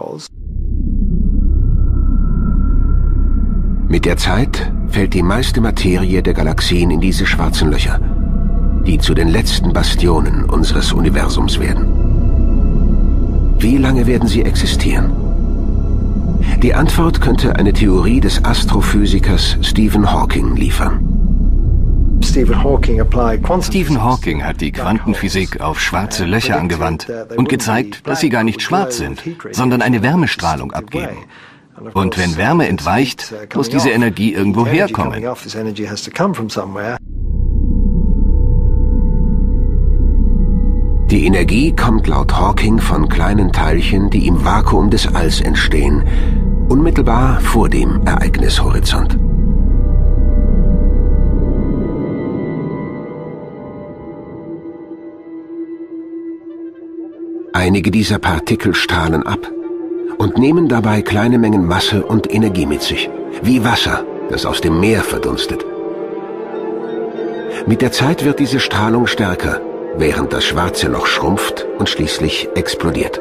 Mit der Zeit fällt die meiste Materie der Galaxien in diese schwarzen Löcher, die zu den letzten Bastionen unseres Universums werden. Wie lange werden sie existieren? Die Antwort könnte eine Theorie des Astrophysikers Stephen Hawking liefern. Stephen Hawking hat die Quantenphysik auf schwarze Löcher angewandt und gezeigt, dass sie gar nicht schwarz sind, sondern eine Wärmestrahlung abgeben. Und wenn Wärme entweicht, muss diese Energie irgendwo herkommen. Die Energie kommt laut Hawking von kleinen Teilchen, die im Vakuum des Alls entstehen, unmittelbar vor dem Ereignishorizont. Einige dieser Partikel strahlen ab und nehmen dabei kleine Mengen Masse und Energie mit sich, wie Wasser, das aus dem Meer verdunstet. Mit der Zeit wird diese Strahlung stärker, während das schwarze Loch schrumpft und schließlich explodiert.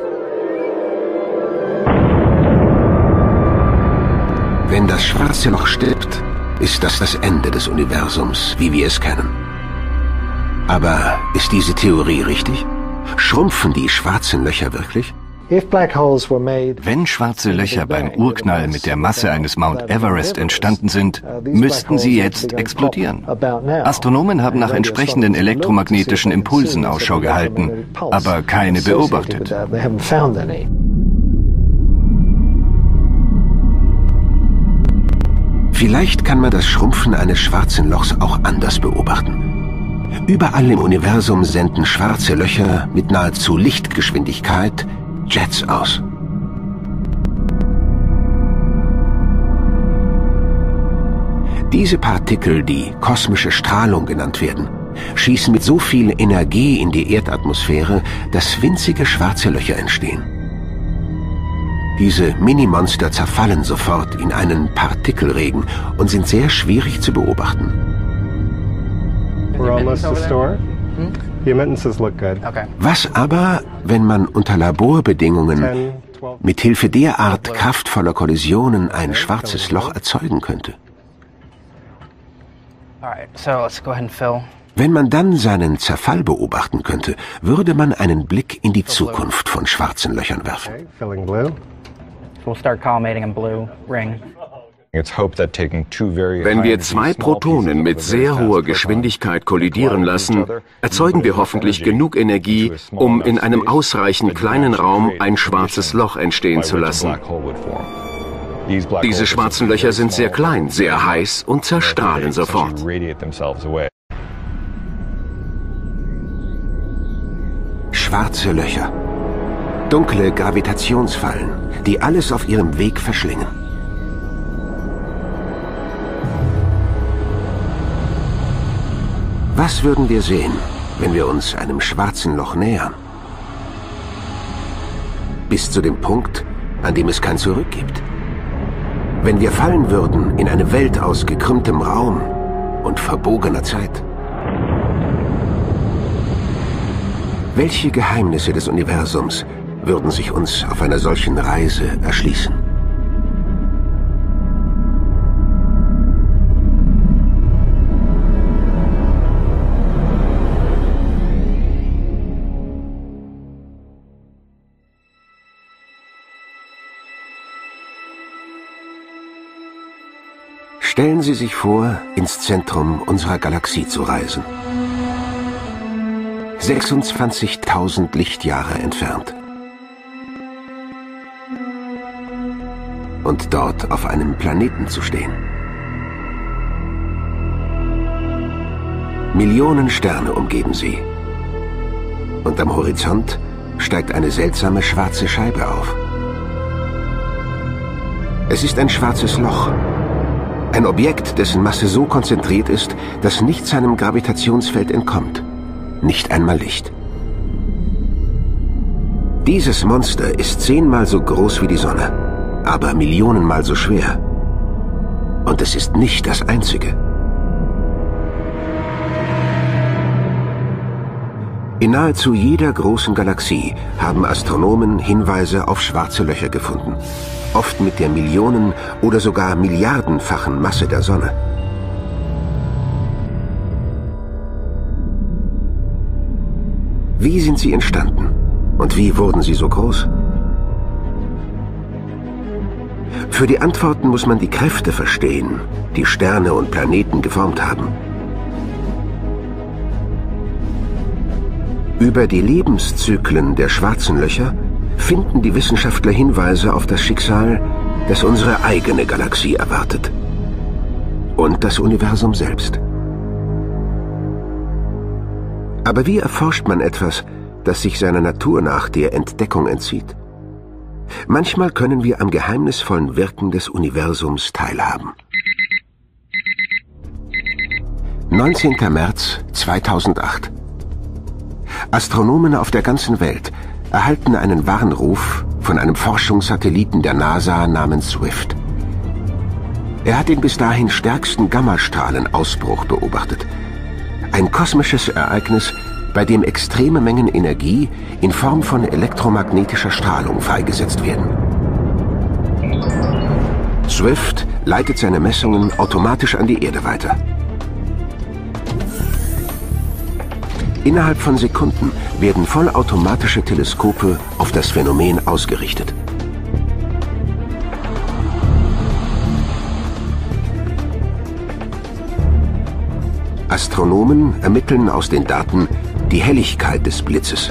Wenn das schwarze Loch stirbt, ist das Ende des Universums, wie wir es kennen. Aber ist diese Theorie richtig? Schrumpfen die schwarzen Löcher wirklich? Wenn schwarze Löcher beim Urknall mit der Masse eines Mount Everest entstanden sind, müssten sie jetzt explodieren. Astronomen haben nach entsprechenden elektromagnetischen Impulsen Ausschau gehalten, aber keine beobachtet. Vielleicht kann man das Schrumpfen eines schwarzen Lochs auch anders beobachten. Überall im Universum senden schwarze Löcher mit nahezu Lichtgeschwindigkeit Jets aus. Diese Partikel, die kosmische Strahlung genannt werden, schießen mit so viel Energie in die Erdatmosphäre, dass winzige schwarze Löcher entstehen. Diese Minimonster zerfallen sofort in einen Partikelregen und sind sehr schwierig zu beobachten. We're almost to the store. The remittances look good. Was aber, wenn man unter Laborbedingungen mit Hilfe derart kraftvoller Kollisionen ein schwarzes Loch erzeugen könnte? Wenn man dann seinen Zerfall beobachten könnte, würde man einen Blick in die Zukunft von schwarzen Löchern werfen. Wenn wir zwei Protonen mit sehr hoher Geschwindigkeit kollidieren lassen, erzeugen wir hoffentlich genug Energie, um in einem ausreichend kleinen Raum ein schwarzes Loch entstehen zu lassen. Diese schwarzen Löcher sind sehr klein, sehr heiß und zerstrahlen sofort. Schwarze Löcher. Dunkle Gravitationsfallen, die alles auf ihrem Weg verschlingen. Was würden wir sehen, wenn wir uns einem schwarzen Loch nähern? Bis zu dem Punkt, an dem es kein Zurück gibt. Wenn wir fallen würden in eine Welt aus gekrümmtem Raum und verbogener Zeit. Welche Geheimnisse des Universums würden sich uns auf einer solchen Reise erschließen? Stellen Sie sich vor, ins Zentrum unserer Galaxie zu reisen. 26.000 Lichtjahre entfernt. Und dort auf einem Planeten zu stehen. Millionen Sterne umgeben sie. Und am Horizont steigt eine seltsame schwarze Scheibe auf. Es ist ein schwarzes Loch. Ein Objekt, dessen Masse so konzentriert ist, dass nichts seinem Gravitationsfeld entkommt. Nicht einmal Licht. Dieses Monster ist 10-mal so groß wie die Sonne, aber Millionenmal so schwer. Und es ist nicht das einzige. In nahezu jeder großen Galaxie haben Astronomen Hinweise auf schwarze Löcher gefunden. Oft mit der Millionen- oder sogar milliardenfachen Masse der Sonne. Wie sind sie entstanden? Und wie wurden sie so groß? Für die Antworten muss man die Kräfte verstehen, die Sterne und Planeten geformt haben. Über die Lebenszyklen der schwarzen Löcher finden die Wissenschaftler Hinweise auf das Schicksal, das unsere eigene Galaxie erwartet. Und das Universum selbst. Aber wie erforscht man etwas, das sich seiner Natur nach der Entdeckung entzieht? Manchmal können wir am geheimnisvollen Wirken des Universums teilhaben. 19. März 2008. Astronomen auf der ganzen Welt erhalten einen Warnruf von einem Forschungssatelliten der NASA namens SWIFT. Er hat den bis dahin stärksten Gammastrahlenausbruch beobachtet. Ein kosmisches Ereignis, bei dem extreme Mengen Energie in Form von elektromagnetischer Strahlung freigesetzt werden. SWIFT leitet seine Messungen automatisch an die Erde weiter. Innerhalb von Sekunden werden vollautomatische Teleskope auf das Phänomen ausgerichtet. Astronomen ermitteln aus den Daten die Helligkeit des Blitzes.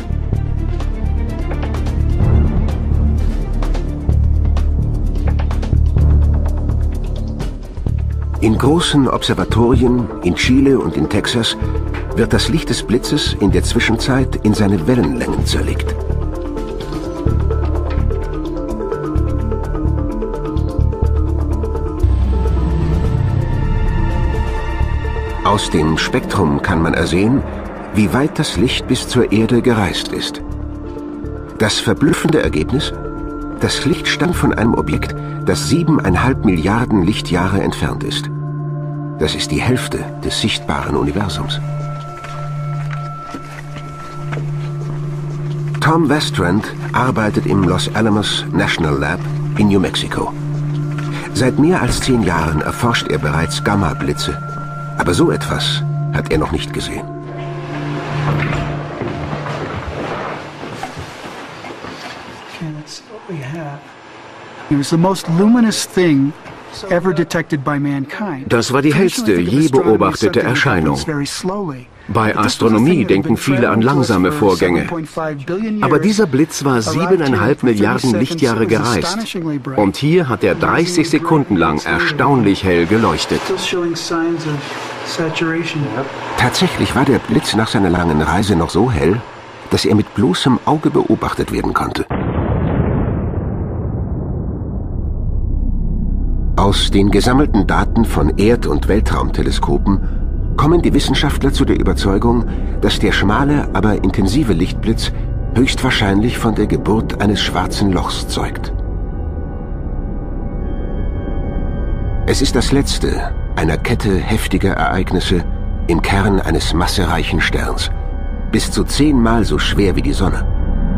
In großen Observatorien in Chile und in Texas wird das Licht des Blitzes in der Zwischenzeit in seine Wellenlängen zerlegt. Aus dem Spektrum kann man ersehen, wie weit das Licht bis zur Erde gereist ist. Das verblüffende Ergebnis? Das Licht stammt von einem Objekt, das 7,5 Milliarden Lichtjahre entfernt ist. Das ist die Hälfte des sichtbaren Universums. Tom Westrand arbeitet im Los Alamos National Lab in New Mexico. Seit mehr als 10 Jahren erforscht er bereits Gamma-Blitze. Aber so etwas hat er noch nicht gesehen. Das war die hellste je beobachtete Erscheinung. Bei Astronomie denken viele an langsame Vorgänge. Aber dieser Blitz war 7,5 Milliarden Lichtjahre gereist. Und hier hat er 30 Sekunden lang erstaunlich hell geleuchtet. Tatsächlich war der Blitz nach seiner langen Reise noch so hell, dass er mit bloßem Auge beobachtet werden konnte. Aus den gesammelten Daten von Erd- und Weltraumteleskopen kommen die Wissenschaftler zu der Überzeugung, dass der schmale, aber intensive Lichtblitz höchstwahrscheinlich von der Geburt eines schwarzen Lochs zeugt. Es ist das letzte einer Kette heftiger Ereignisse im Kern eines massereichen Sterns, bis zu 10-mal so schwer wie die Sonne.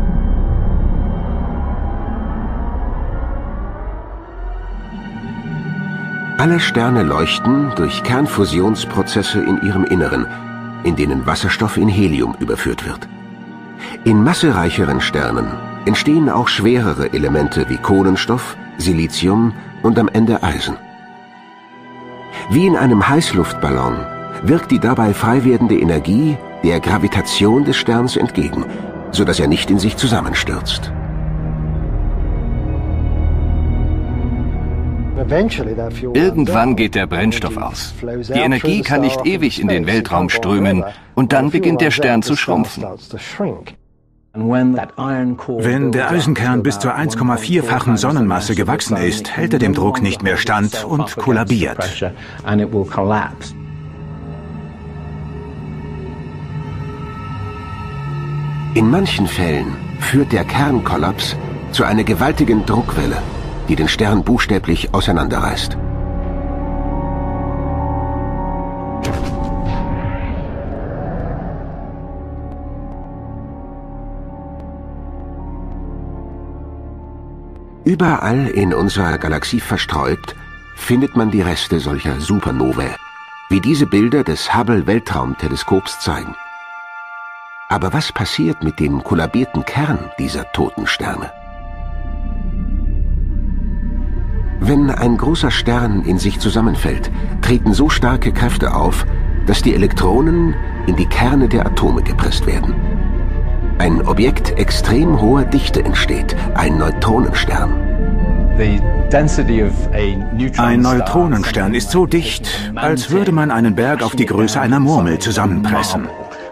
Alle Sterne leuchten durch Kernfusionsprozesse in ihrem Inneren, in denen Wasserstoff in Helium überführt wird. In massereicheren Sternen entstehen auch schwerere Elemente wie Kohlenstoff, Silizium und am Ende Eisen. Wie in einem Heißluftballon wirkt die dabei frei werdende Energie der Gravitation des Sterns entgegen, sodass er nicht in sich zusammenstürzt. Irgendwann geht der Brennstoff aus. Die Energie kann nicht ewig in den Weltraum strömen und dann beginnt der Stern zu schrumpfen. Wenn der Eisenkern bis zur 1,4-fachen Sonnenmasse gewachsen ist, hält er dem Druck nicht mehr stand und kollabiert. In manchen Fällen führt der Kernkollaps zu einer gewaltigen Druckwelle, die den Stern buchstäblich auseinanderreißt. Überall in unserer Galaxie verstreut findet man die Reste solcher Supernovae, wie diese Bilder des Hubble-Weltraumteleskops zeigen. Aber was passiert mit dem kollabierten Kern dieser toten Sterne? Wenn ein großer Stern in sich zusammenfällt, treten so starke Kräfte auf, dass die Elektronen in die Kerne der Atome gepresst werden. Ein Objekt extrem hoher Dichte entsteht, ein Neutronenstern. Ein Neutronenstern ist so dicht, als würde man einen Berg auf die Größe einer Murmel zusammenpressen.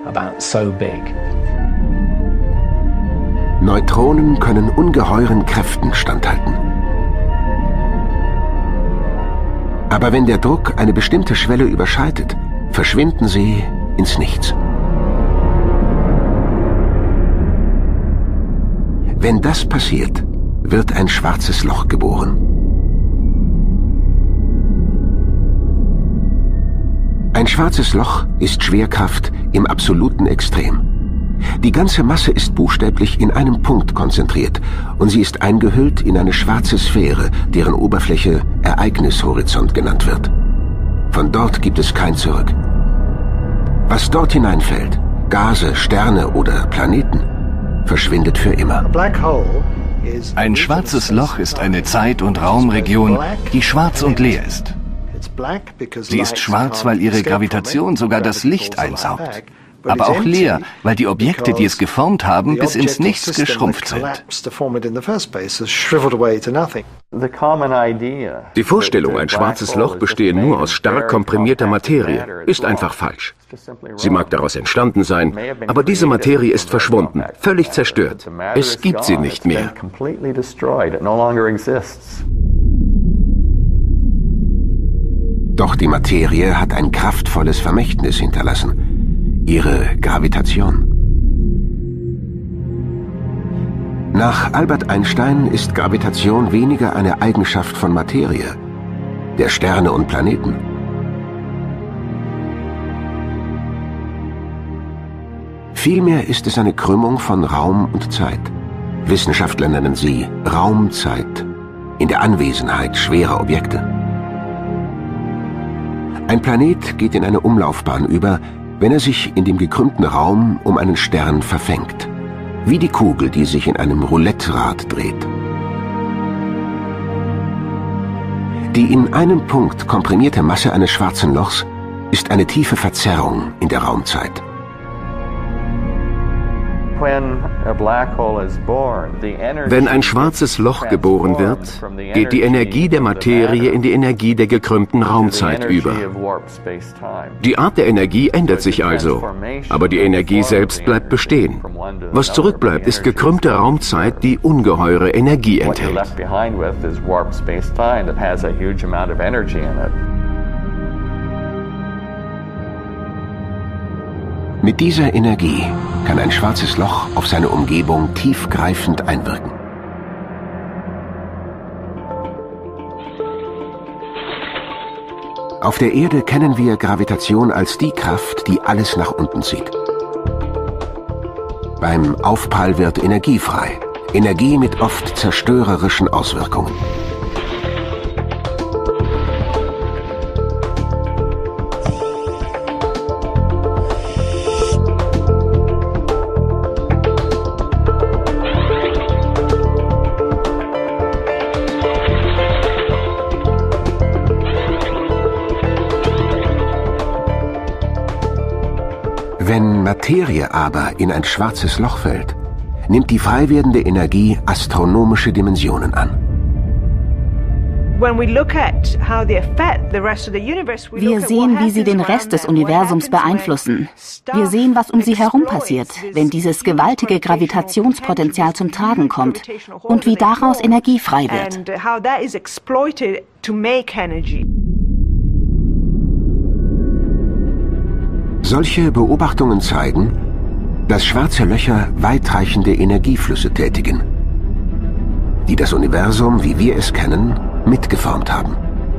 Neutronen können ungeheuren Kräften standhalten. Aber wenn der Druck eine bestimmte Schwelle überschreitet, verschwinden sie ins Nichts. Wenn das passiert, wird ein schwarzes Loch geboren. Ein schwarzes Loch ist Schwerkraft im absoluten Extrem. Die ganze Masse ist buchstäblich in einem Punkt konzentriert und sie ist eingehüllt in eine schwarze Sphäre, deren Oberfläche Ereignishorizont genannt wird. Von dort gibt es kein Zurück. Was dort hineinfällt, Gase, Sterne oder Planeten, verschwindet für immer. Ein schwarzes Loch ist eine Zeit- und Raumregion, die schwarz und leer ist. Sie ist schwarz, weil ihre Gravitation sogar das Licht einsaugt. Aber auch leer, weil die Objekte, die es geformt haben, bis ins Nichts geschrumpft sind. Die Vorstellung, ein schwarzes Loch bestehe nur aus stark komprimierter Materie, ist einfach falsch. Sie mag daraus entstanden sein, aber diese Materie ist verschwunden, völlig zerstört. Es gibt sie nicht mehr. Doch die Materie hat ein kraftvolles Vermächtnis hinterlassen: ihre Gravitation. Nach Albert Einstein ist Gravitation weniger eine Eigenschaft von Materie, der Sterne und Planeten. Vielmehr ist es eine Krümmung von Raum und Zeit. Wissenschaftler nennen sie Raumzeit, in der Anwesenheit schwerer Objekte. Ein Planet geht in eine Umlaufbahn über, wenn er sich in dem gekrümmten Raum um einen Stern verfängt, wie die Kugel, die sich in einem Roulette-Rad dreht. Die in einem Punkt komprimierte Masse eines schwarzen Lochs ist eine tiefe Verzerrung in der Raumzeit. Wenn ein schwarzes Loch geboren wird, geht die Energie der Materie in die Energie der gekrümmten Raumzeit über. Die Art der Energie ändert sich also, aber die Energie selbst bleibt bestehen. Was zurückbleibt, ist gekrümmte Raumzeit, die ungeheure Energie enthält. Mit dieser Energie kann ein schwarzes Loch auf seine Umgebung tiefgreifend einwirken. Auf der Erde kennen wir Gravitation als die Kraft, die alles nach unten zieht. Beim Aufprall wird Energie frei. Energie mit oft zerstörerischen Auswirkungen. Wenn Materie aber in ein schwarzes Loch fällt, nimmt die frei werdende Energie astronomische Dimensionen an. Wir sehen, wie sie den Rest des Universums beeinflussen. Wir sehen, was um sie herum passiert, wenn dieses gewaltige Gravitationspotenzial zum Tragen kommt und wie daraus Energie frei wird. Solche Beobachtungen zeigen, dass schwarze Löcher weitreichende Energieflüsse tätigen, die das Universum, wie wir es kennen, mitgeformt haben.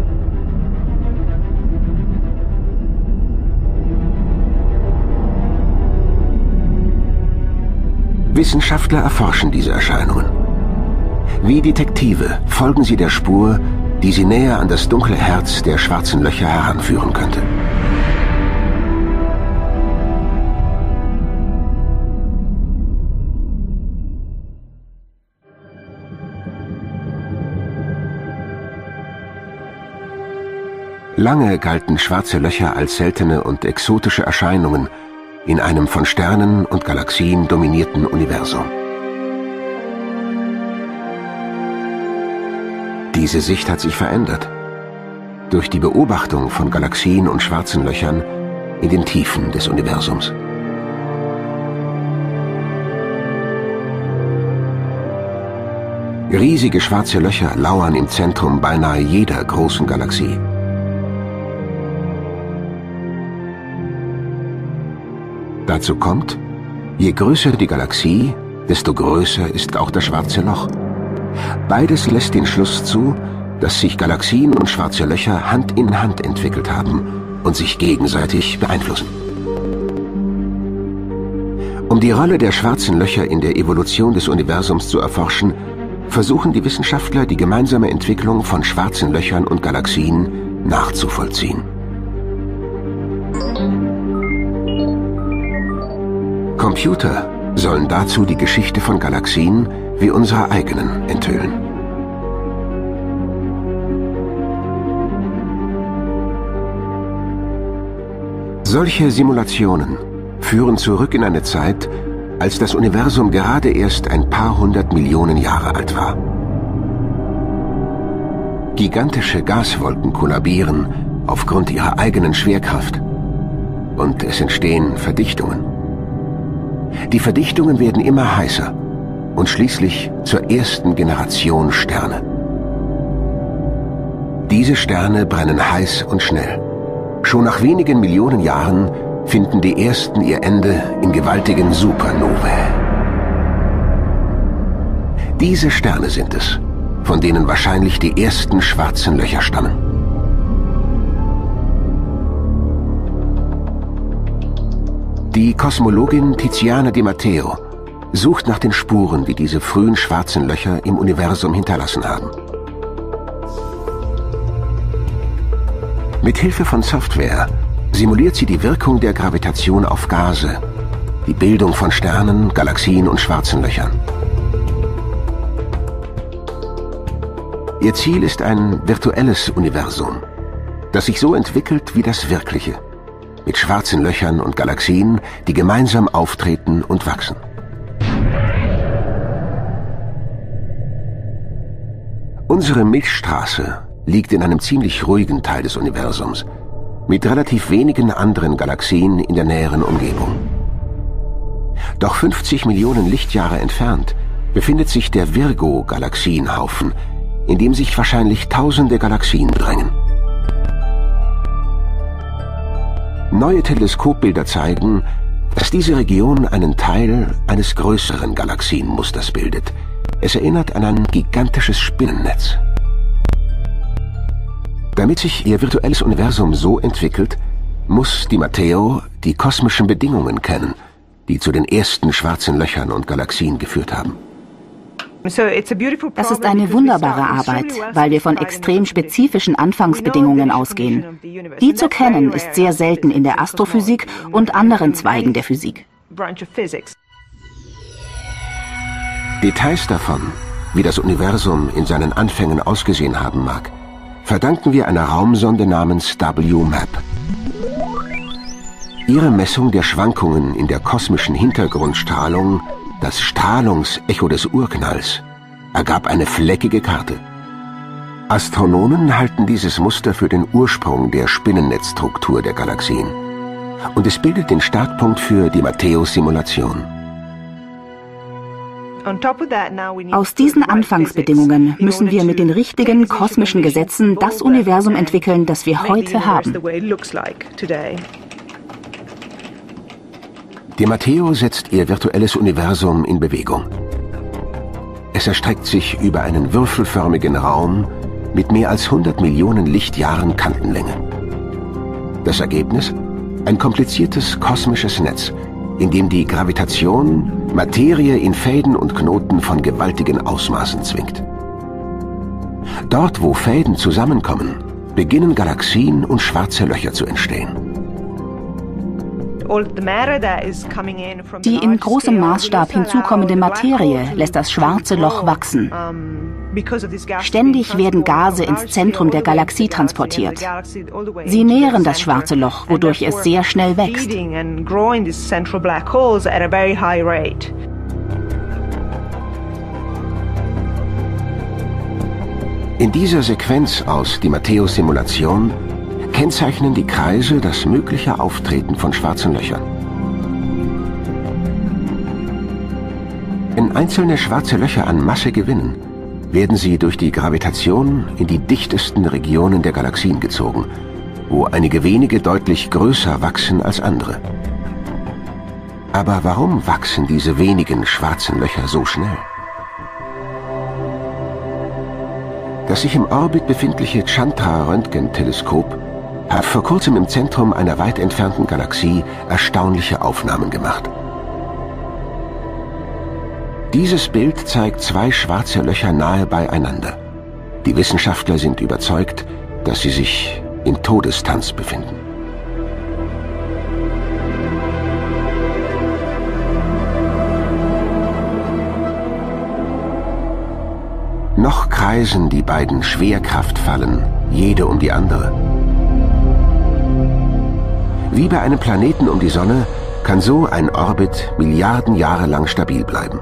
Wissenschaftler erforschen diese Erscheinungen. Wie Detektive folgen sie der Spur, die sie näher an das dunkle Herz der schwarzen Löcher heranführen könnte. Lange galten schwarze Löcher als seltene und exotische Erscheinungen in einem von Sternen und Galaxien dominierten Universum. Diese Sicht hat sich verändert durch die Beobachtung von Galaxien und schwarzen Löchern in den Tiefen des Universums. Riesige schwarze Löcher lauern im Zentrum beinahe jeder großen Galaxie. Dazu kommt, je größer die Galaxie, desto größer ist auch das schwarze Loch. Beides lässt den Schluss zu, dass sich Galaxien und schwarze Löcher Hand in Hand entwickelt haben und sich gegenseitig beeinflussen. Um die Rolle der schwarzen Löcher in der Evolution des Universums zu erforschen, versuchen die Wissenschaftler, die gemeinsame Entwicklung von schwarzen Löchern und Galaxien nachzuvollziehen. Computer sollen dazu die Geschichte von Galaxien wie unserer eigenen enthüllen. Solche Simulationen führen zurück in eine Zeit, als das Universum gerade erst ein paar hundert Millionen Jahre alt war. Gigantische Gaswolken kollabieren aufgrund ihrer eigenen Schwerkraft und es entstehen Verdichtungen. Die Verdichtungen werden immer heißer und schließlich zur ersten Generation Sterne. Diese Sterne brennen heiß und schnell. Schon nach wenigen Millionen Jahren finden die ersten ihr Ende in gewaltigen Supernovae. Diese Sterne sind es, von denen wahrscheinlich die ersten schwarzen Löcher stammen. Die Kosmologin Tiziana Di Matteo sucht nach den Spuren, die diese frühen schwarzen Löcher im Universum hinterlassen haben. Mit Hilfe von Software simuliert sie die Wirkung der Gravitation auf Gase, die Bildung von Sternen, Galaxien und schwarzen Löchern. Ihr Ziel ist ein virtuelles Universum, das sich so entwickelt wie das wirkliche, mit schwarzen Löchern und Galaxien, die gemeinsam auftreten und wachsen. Unsere Milchstraße liegt in einem ziemlich ruhigen Teil des Universums, mit relativ wenigen anderen Galaxien in der näheren Umgebung. Doch 50 Millionen Lichtjahre entfernt befindet sich der Virgo-Galaxienhaufen, in dem sich wahrscheinlich tausende Galaxien drängen. Neue Teleskopbilder zeigen, dass diese Region einen Teil eines größeren Galaxienmusters bildet. Es erinnert an ein gigantisches Spinnennetz. Damit sich ihr virtuelles Universum so entwickelt, muss Di Matteo die kosmischen Bedingungen kennen, die zu den ersten schwarzen Löchern und Galaxien geführt haben. Das ist eine wunderbare Arbeit, weil wir von extrem spezifischen Anfangsbedingungen ausgehen. Die zu kennen ist sehr selten in der Astrophysik und anderen Zweigen der Physik. Details davon, wie das Universum in seinen Anfängen ausgesehen haben mag, verdanken wir einer Raumsonde namens WMAP. Ihre Messung der Schwankungen in der kosmischen Hintergrundstrahlung, das Strahlungsecho des Urknalls, ergab eine fleckige Karte. Astronomen halten dieses Muster für den Ursprung der Spinnennetzstruktur der Galaxien. Und es bildet den Startpunkt für die Matthäus-Simulation. Aus diesen Anfangsbedingungen müssen wir mit den richtigen kosmischen Gesetzen das Universum entwickeln, das wir heute haben. Die Matteo setzt ihr virtuelles Universum in Bewegung. Es erstreckt sich über einen würfelförmigen Raum mit mehr als 100 Millionen Lichtjahren Kantenlänge. Das Ergebnis? Ein kompliziertes kosmisches Netz, in dem die Gravitation Materie in Fäden und Knoten von gewaltigen Ausmaßen zwingt. Dort, wo Fäden zusammenkommen, beginnen Galaxien und schwarze Löcher zu entstehen. Die in großem Maßstab hinzukommende Materie lässt das schwarze Loch wachsen. Ständig werden Gase ins Zentrum der Galaxie transportiert. Sie nähren das schwarze Loch, wodurch es sehr schnell wächst. In dieser Sequenz aus die Matthäus-Simulation kennzeichnen die Kreise das mögliche Auftreten von schwarzen Löchern. Wenn einzelne schwarze Löcher an Masse gewinnen, werden sie durch die Gravitation in die dichtesten Regionen der Galaxien gezogen, wo einige wenige deutlich größer wachsen als andere. Aber warum wachsen diese wenigen schwarzen Löcher so schnell? Das sich im Orbit befindliche Chandra-Röntgenteleskop hat vor kurzem im Zentrum einer weit entfernten Galaxie erstaunliche Aufnahmen gemacht. Dieses Bild zeigt zwei schwarze Löcher nahe beieinander. Die Wissenschaftler sind überzeugt, dass sie sich im Todestanz befinden. Noch kreisen die beiden Schwerkraftfallen, jede um die andere. Wie bei einem Planeten um die Sonne kann so ein Orbit Milliarden Jahre lang stabil bleiben.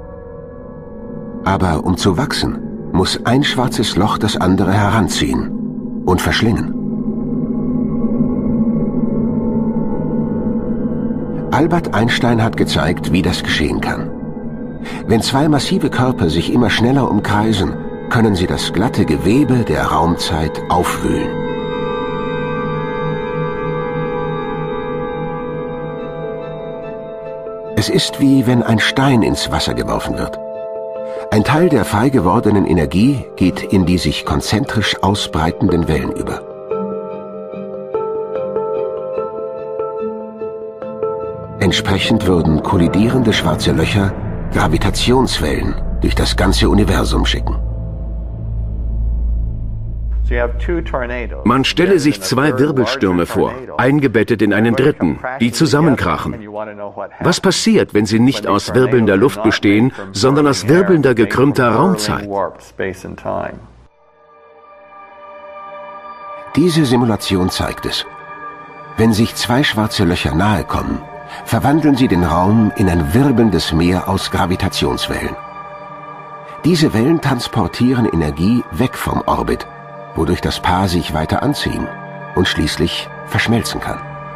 Aber um zu wachsen, muss ein schwarzes Loch das andere heranziehen und verschlingen. Albert Einstein hat gezeigt, wie das geschehen kann. Wenn zwei massive Körper sich immer schneller umkreisen, können sie das glatte Gewebe der Raumzeit aufwühlen. Es ist wie wenn ein Stein ins Wasser geworfen wird. Ein Teil der frei gewordenen Energie geht in die sich konzentrisch ausbreitenden Wellen über. Entsprechend würden kollidierende schwarze Löcher Gravitationswellen durch das ganze Universum schicken. Man stelle sich zwei Wirbelstürme vor, eingebettet in einen dritten, die zusammenkrachen. Was passiert, wenn sie nicht aus wirbelnder Luft bestehen, sondern aus wirbelnder, gekrümmter Raumzeit? Diese Simulation zeigt es. Wenn sich zwei schwarze Löcher nahe kommen, verwandeln sie den Raum in ein wirbelndes Meer aus Gravitationswellen. Diese Wellen transportieren Energie weg vom Orbit, wodurch das Paar sich weiter anziehen und schließlich verschmelzen kann.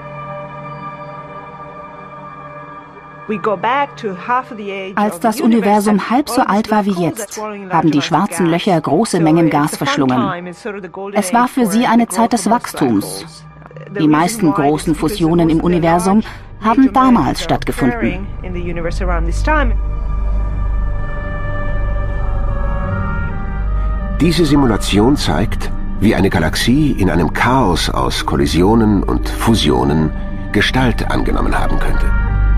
Als das Universum halb so alt war wie jetzt, haben die schwarzen Löcher große Mengen Gas verschlungen. Es war für sie eine Zeit des Wachstums. Die meisten großen Fusionen im Universum haben damals stattgefunden. Diese Simulation zeigt, wie eine Galaxie in einem Chaos aus Kollisionen und Fusionen Gestalt angenommen haben könnte.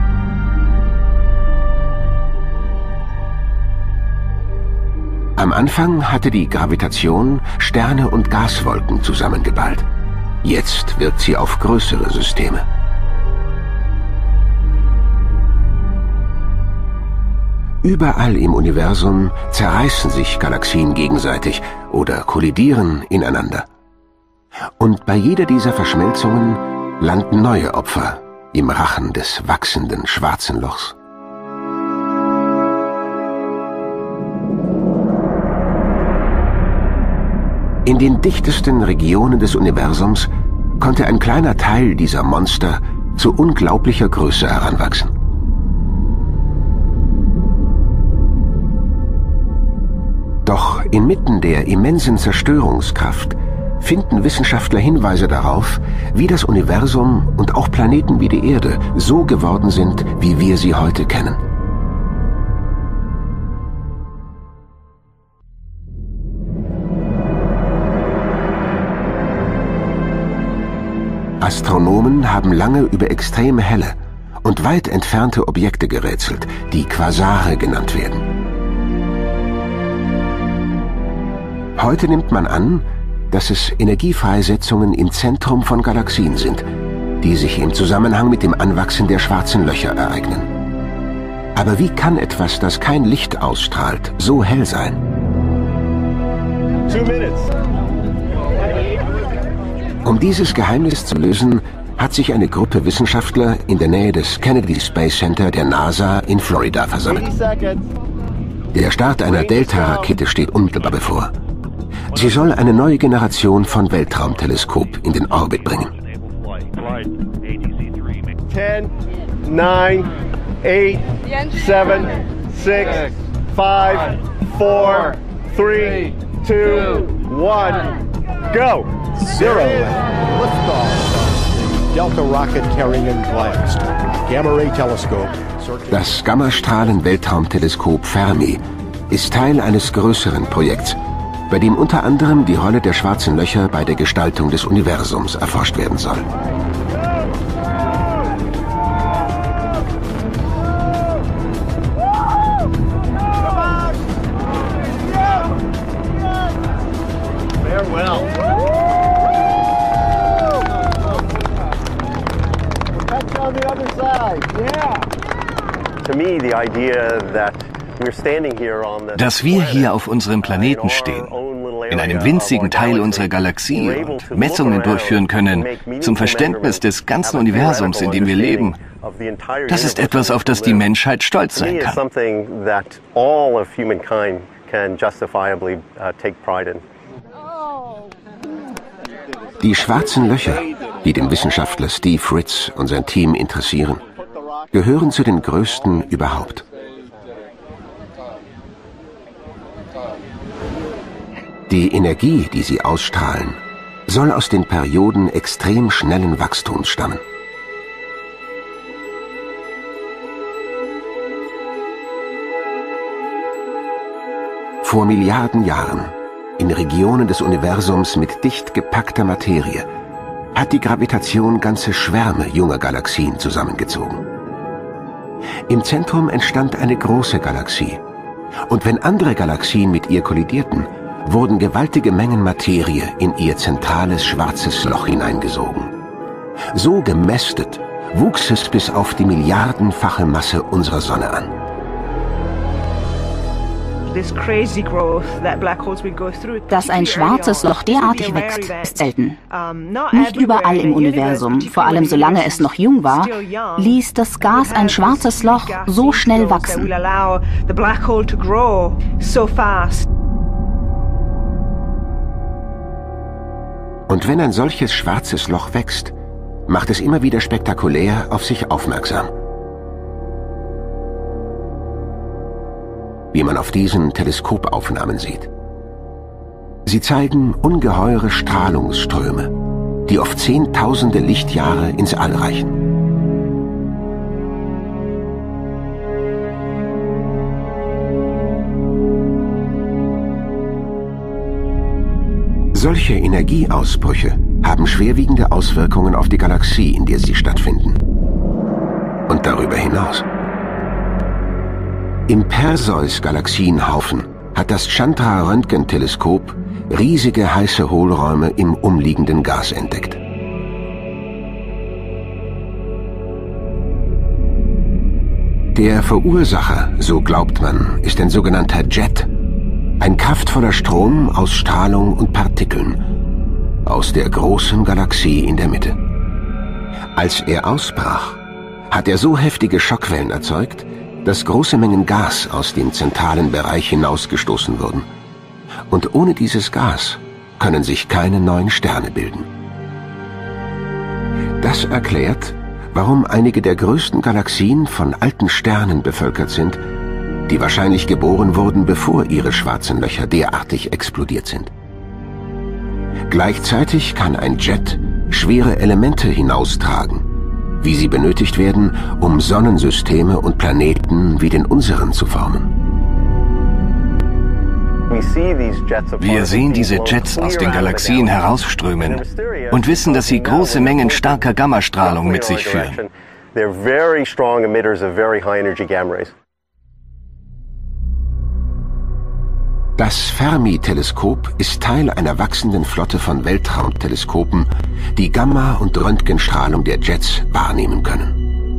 Am Anfang hatte die Gravitation Sterne und Gaswolken zusammengeballt. Jetzt wirkt sie auf größere Systeme. Überall im Universum zerreißen sich Galaxien gegenseitig oder kollidieren ineinander. Und bei jeder dieser Verschmelzungen landen neue Opfer im Rachen des wachsenden schwarzen Lochs. In den dichtesten Regionen des Universums konnte ein kleiner Teil dieser Monster zu unglaublicher Größe heranwachsen. Doch inmitten der immensen Zerstörungskraft finden Wissenschaftler Hinweise darauf, wie das Universum und auch Planeten wie die Erde so geworden sind, wie wir sie heute kennen. Astronomen haben lange über extrem helle und weit entfernte Objekte gerätselt, die Quasare genannt werden. Heute nimmt man an, dass es Energiefreisetzungen im Zentrum von Galaxien sind, die sich im Zusammenhang mit dem Anwachsen der schwarzen Löcher ereignen. Aber wie kann etwas, das kein Licht ausstrahlt, so hell sein? 2 minutes. Um dieses Geheimnis zu lösen, hat sich eine Gruppe Wissenschaftler in der Nähe des Kennedy Space Center der NASA in Florida versammelt. Der Start einer Delta-Rakete steht unmittelbar bevor. Sie soll eine neue Generation von Weltraumteleskop in den Orbit bringen. 10, 9, 8, 7, 6, 5, 4, 3, 2, 1, go! 0. Liftoff. Delta rocket carrying blast. Gamma Ray Telescope. Das Gammastrahlen-Weltraumteleskop Fermi ist Teil eines größeren Projekts, bei dem unter anderem die Rolle der schwarzen Löcher bei der Gestaltung des Universums erforscht werden soll. Dass wir hier auf unserem Planeten stehen, in einem winzigen Teil unserer Galaxie und Messungen durchführen können, zum Verständnis des ganzen Universums, in dem wir leben, das ist etwas, auf das die Menschheit stolz sein kann. Die schwarzen Löcher, die den Wissenschaftler Steve Fritz und sein Team interessieren, gehören zu den größten überhaupt. Die Energie, die sie ausstrahlen, soll aus den Perioden extrem schnellen Wachstums stammen. Vor Milliarden Jahren, in Regionen des Universums mit dicht gepackter Materie, hat die Gravitation ganze Schwärme junger Galaxien zusammengezogen. Im Zentrum entstand eine große Galaxie, und wenn andere Galaxien mit ihr kollidierten, wurden gewaltige Mengen Materie in ihr zentrales schwarzes Loch hineingesogen. So gemästet wuchs es bis auf die milliardenfache Masse unserer Sonne an. Dass ein schwarzes Loch derartig wächst, ist selten. Nicht überall im Universum, vor allem solange es noch jung war, ließ das Gas ein schwarzes Loch so schnell wachsen. Und wenn ein solches schwarzes Loch wächst, macht es immer wieder spektakulär auf sich aufmerksam. Wie man auf diesen Teleskopaufnahmen sieht. Sie zeigen ungeheure Strahlungsströme, die oft Zehntausende Lichtjahre ins All reichen. Solche Energieausbrüche haben schwerwiegende Auswirkungen auf die Galaxie, in der sie stattfinden. Und darüber hinaus. Im Perseus-Galaxienhaufen hat das Chandra-Röntgenteleskop riesige heiße Hohlräume im umliegenden Gas entdeckt. Der Verursacher, so glaubt man, ist ein sogenannter Jet, ein kraftvoller Strom aus Strahlung und Partikeln aus der großen Galaxie in der Mitte. Als er ausbrach, hat er so heftige Schockwellen erzeugt, dass große Mengen Gas aus dem zentralen Bereich hinausgestoßen wurden. Und ohne dieses Gas können sich keine neuen Sterne bilden. Das erklärt, warum einige der größten Galaxien von alten Sternen bevölkert sind, die wahrscheinlich geboren wurden, bevor ihre schwarzen Löcher derartig explodiert sind. Gleichzeitig kann ein Jet schwere Elemente hinaustragen, wie sie benötigt werden, um Sonnensysteme und Planeten wie den unseren zu formen. Wir sehen diese Jets aus den Galaxien herausströmen und wissen, dass sie große Mengen starker Gammastrahlung mit sich führen. Das Fermi-Teleskop ist Teil einer wachsenden Flotte von Weltraumteleskopen, die Gamma- und Röntgenstrahlung der Jets wahrnehmen können.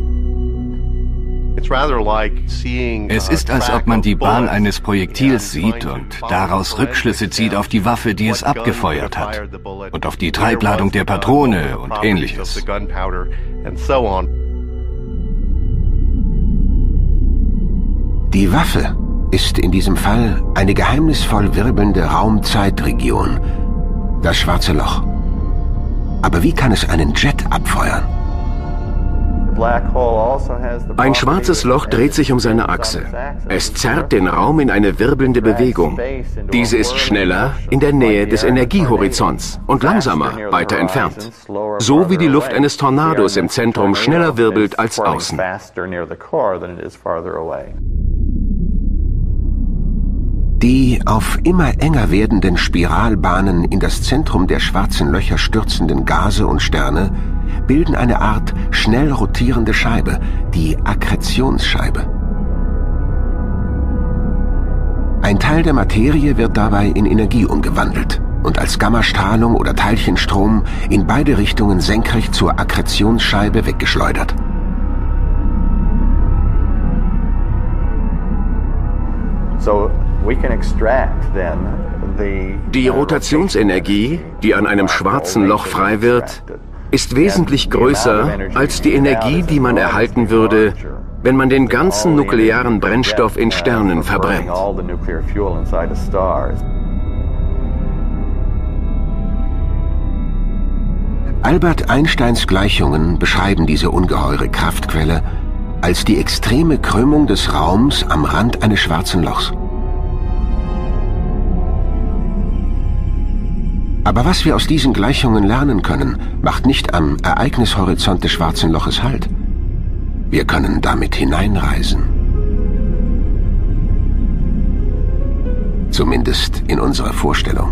Es ist, als ob man die Bahn eines Projektils sieht und daraus Rückschlüsse zieht auf die Waffe, die es abgefeuert hat, und auf die Treibladung der Patrone und Ähnliches. Die Waffe ist in diesem Fall eine geheimnisvoll wirbelnde Raum-Zeit-Region, das Schwarze Loch. Aber wie kann es einen Jet abfeuern? Ein schwarzes Loch dreht sich um seine Achse. Es zerrt den Raum in eine wirbelnde Bewegung. Diese ist schneller in der Nähe des Energiehorizonts und langsamer weiter entfernt. So wie die Luft eines Tornados im Zentrum schneller wirbelt als außen. Die auf immer enger werdenden Spiralbahnen in das Zentrum der schwarzen Löcher stürzenden Gase und Sterne bilden eine Art schnell rotierende Scheibe, die Akkretionsscheibe. Ein Teil der Materie wird dabei in Energie umgewandelt und als Gammastrahlung oder Teilchenstrom in beide Richtungen senkrecht zur Akkretionsscheibe weggeschleudert. Die Rotationsenergie, die an einem schwarzen Loch frei wird, ist wesentlich größer als die Energie, die man erhalten würde, wenn man den ganzen nuklearen Brennstoff in Sternen verbrennt. Albert Einsteins Gleichungen beschreiben diese ungeheure Kraftquelle als die extreme Krümmung des Raums am Rand eines schwarzen Lochs. Aber was wir aus diesen Gleichungen lernen können, macht nicht am Ereignishorizont des schwarzen Loches Halt. Wir können damit hineinreisen. Zumindest in unserer Vorstellung.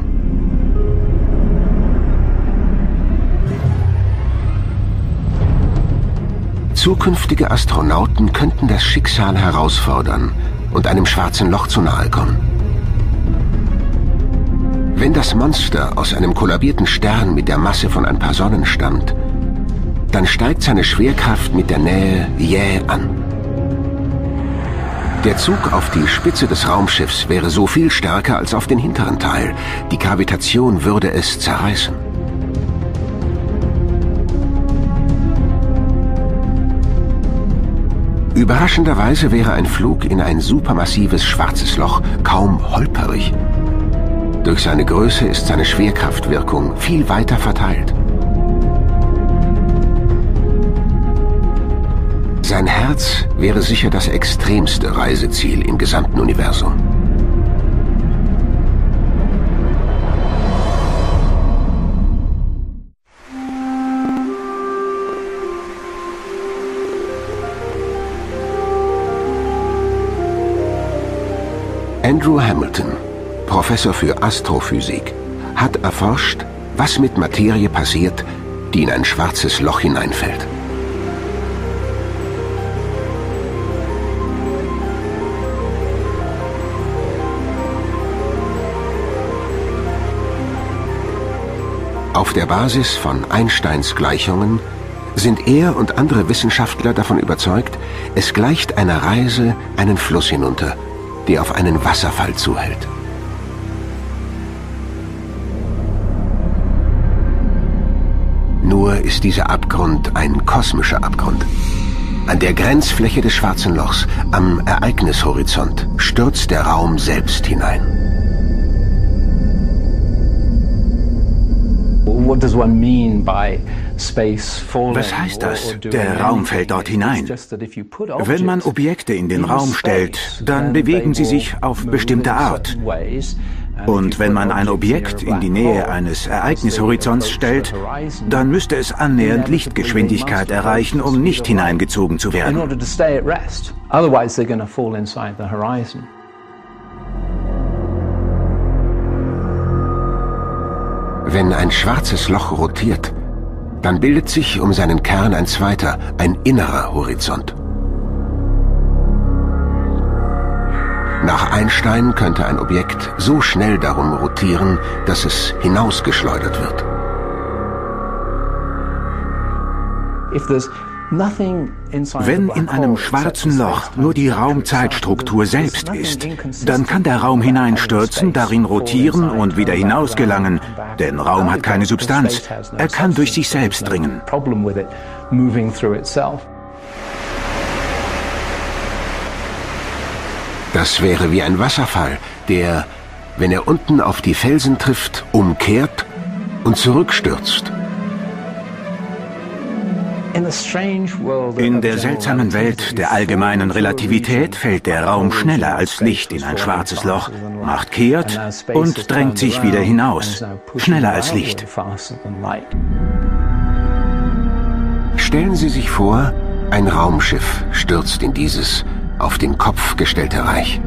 Zukünftige Astronauten könnten das Schicksal herausfordern und einem schwarzen Loch zu nahe kommen. Wenn das Monster aus einem kollabierten Stern mit der Masse von ein paar Sonnen stammt, dann steigt seine Schwerkraft mit der Nähe jäh an. Der Zug auf die Spitze des Raumschiffs wäre so viel stärker als auf den hinteren Teil. Die Gravitation würde es zerreißen. Überraschenderweise wäre ein Flug in ein supermassives schwarzes Loch kaum holperig. Durch seine Größe ist seine Schwerkraftwirkung viel weiter verteilt. Sein Herz wäre sicher das extremste Reiseziel im gesamten Universum. Andrew Hamilton, Professor für Astrophysik, hat erforscht, was mit Materie passiert, die in ein schwarzes Loch hineinfällt. Auf der Basis von Einsteins Gleichungen sind er und andere Wissenschaftler davon überzeugt, es gleicht einer Reise einen Fluss hinunter, der auf einen Wasserfall zuhält. Nur ist dieser Abgrund ein kosmischer Abgrund. An der Grenzfläche des schwarzen Lochs, am Ereignishorizont, stürzt der Raum selbst hinein. Was heißt das? Der Raum fällt dort hinein. Wenn man Objekte in den Raum stellt, dann bewegen sie sich auf bestimmte Art. Und wenn man ein Objekt in die Nähe eines Ereignishorizonts stellt, dann müsste es annähernd Lichtgeschwindigkeit erreichen, um nicht hineingezogen zu werden. Wenn ein schwarzes Loch rotiert, dann bildet sich um seinen Kern ein zweiter, ein innerer Horizont. Nach Einstein könnte ein Objekt so schnell darum rotieren, dass es hinausgeschleudert wird. Wenn in einem schwarzen Loch nur die Raumzeitstruktur selbst ist, dann kann der Raum hineinstürzen, darin rotieren und wieder hinausgelangen, denn Raum hat keine Substanz. Er kann durch sich selbst dringen. Das wäre wie ein Wasserfall, der, wenn er unten auf die Felsen trifft, umkehrt und zurückstürzt. In der seltsamen Welt der allgemeinen Relativität fällt der Raum schneller als Licht in ein schwarzes Loch, macht kehrt und drängt sich wieder hinaus. Schneller als Licht. Stellen Sie sich vor, ein Raumschiff stürzt in dieses auf den Kopf gestellte Reich.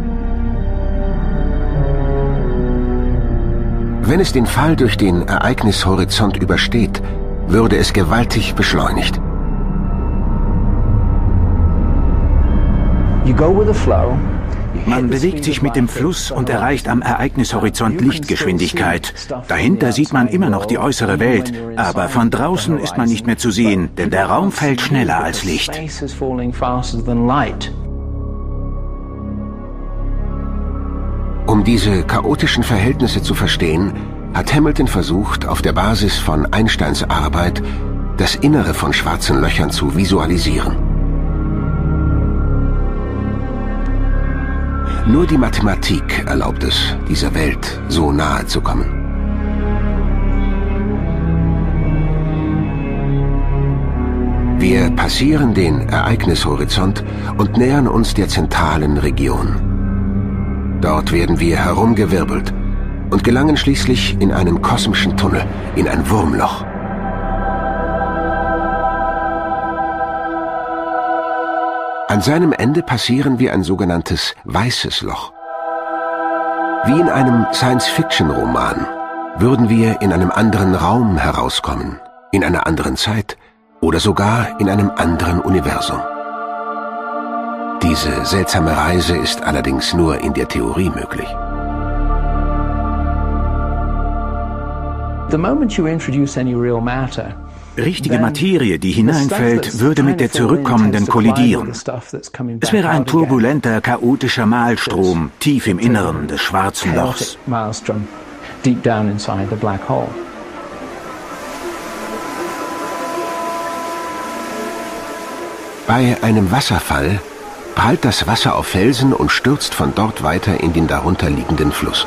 Wenn es den Fall durch den Ereignishorizont übersteht, würde es gewaltig beschleunigt. Man bewegt sich mit dem Fluss und erreicht am Ereignishorizont Lichtgeschwindigkeit. Dahinter sieht man immer noch die äußere Welt, aber von draußen ist man nicht mehr zu sehen, denn der Raum fällt schneller als Licht. Um diese chaotischen Verhältnisse zu verstehen, hat Hamilton versucht, auf der Basis von Einsteins Arbeit das Innere von schwarzen Löchern zu visualisieren. Nur die Mathematik erlaubt es, dieser Welt so nahe zu kommen. Wir passieren den Ereignishorizont und nähern uns der zentralen Region. Dort werden wir herumgewirbelt und gelangen schließlich in einen kosmischen Tunnel, in ein Wurmloch. An seinem Ende passieren wir ein sogenanntes weißes Loch. Wie in einem Science-Fiction-Roman würden wir in einem anderen Raum herauskommen, in einer anderen Zeit oder sogar in einem anderen Universum. Diese seltsame Reise ist allerdings nur in der Theorie möglich. Richtige Materie, die hineinfällt, würde mit der zurückkommenden kollidieren. Es wäre ein turbulenter, chaotischer Malstrom tief im Inneren des schwarzen Lochs. Bei einem Wasserfall prallt das Wasser auf Felsen und stürzt von dort weiter in den darunterliegenden Fluss.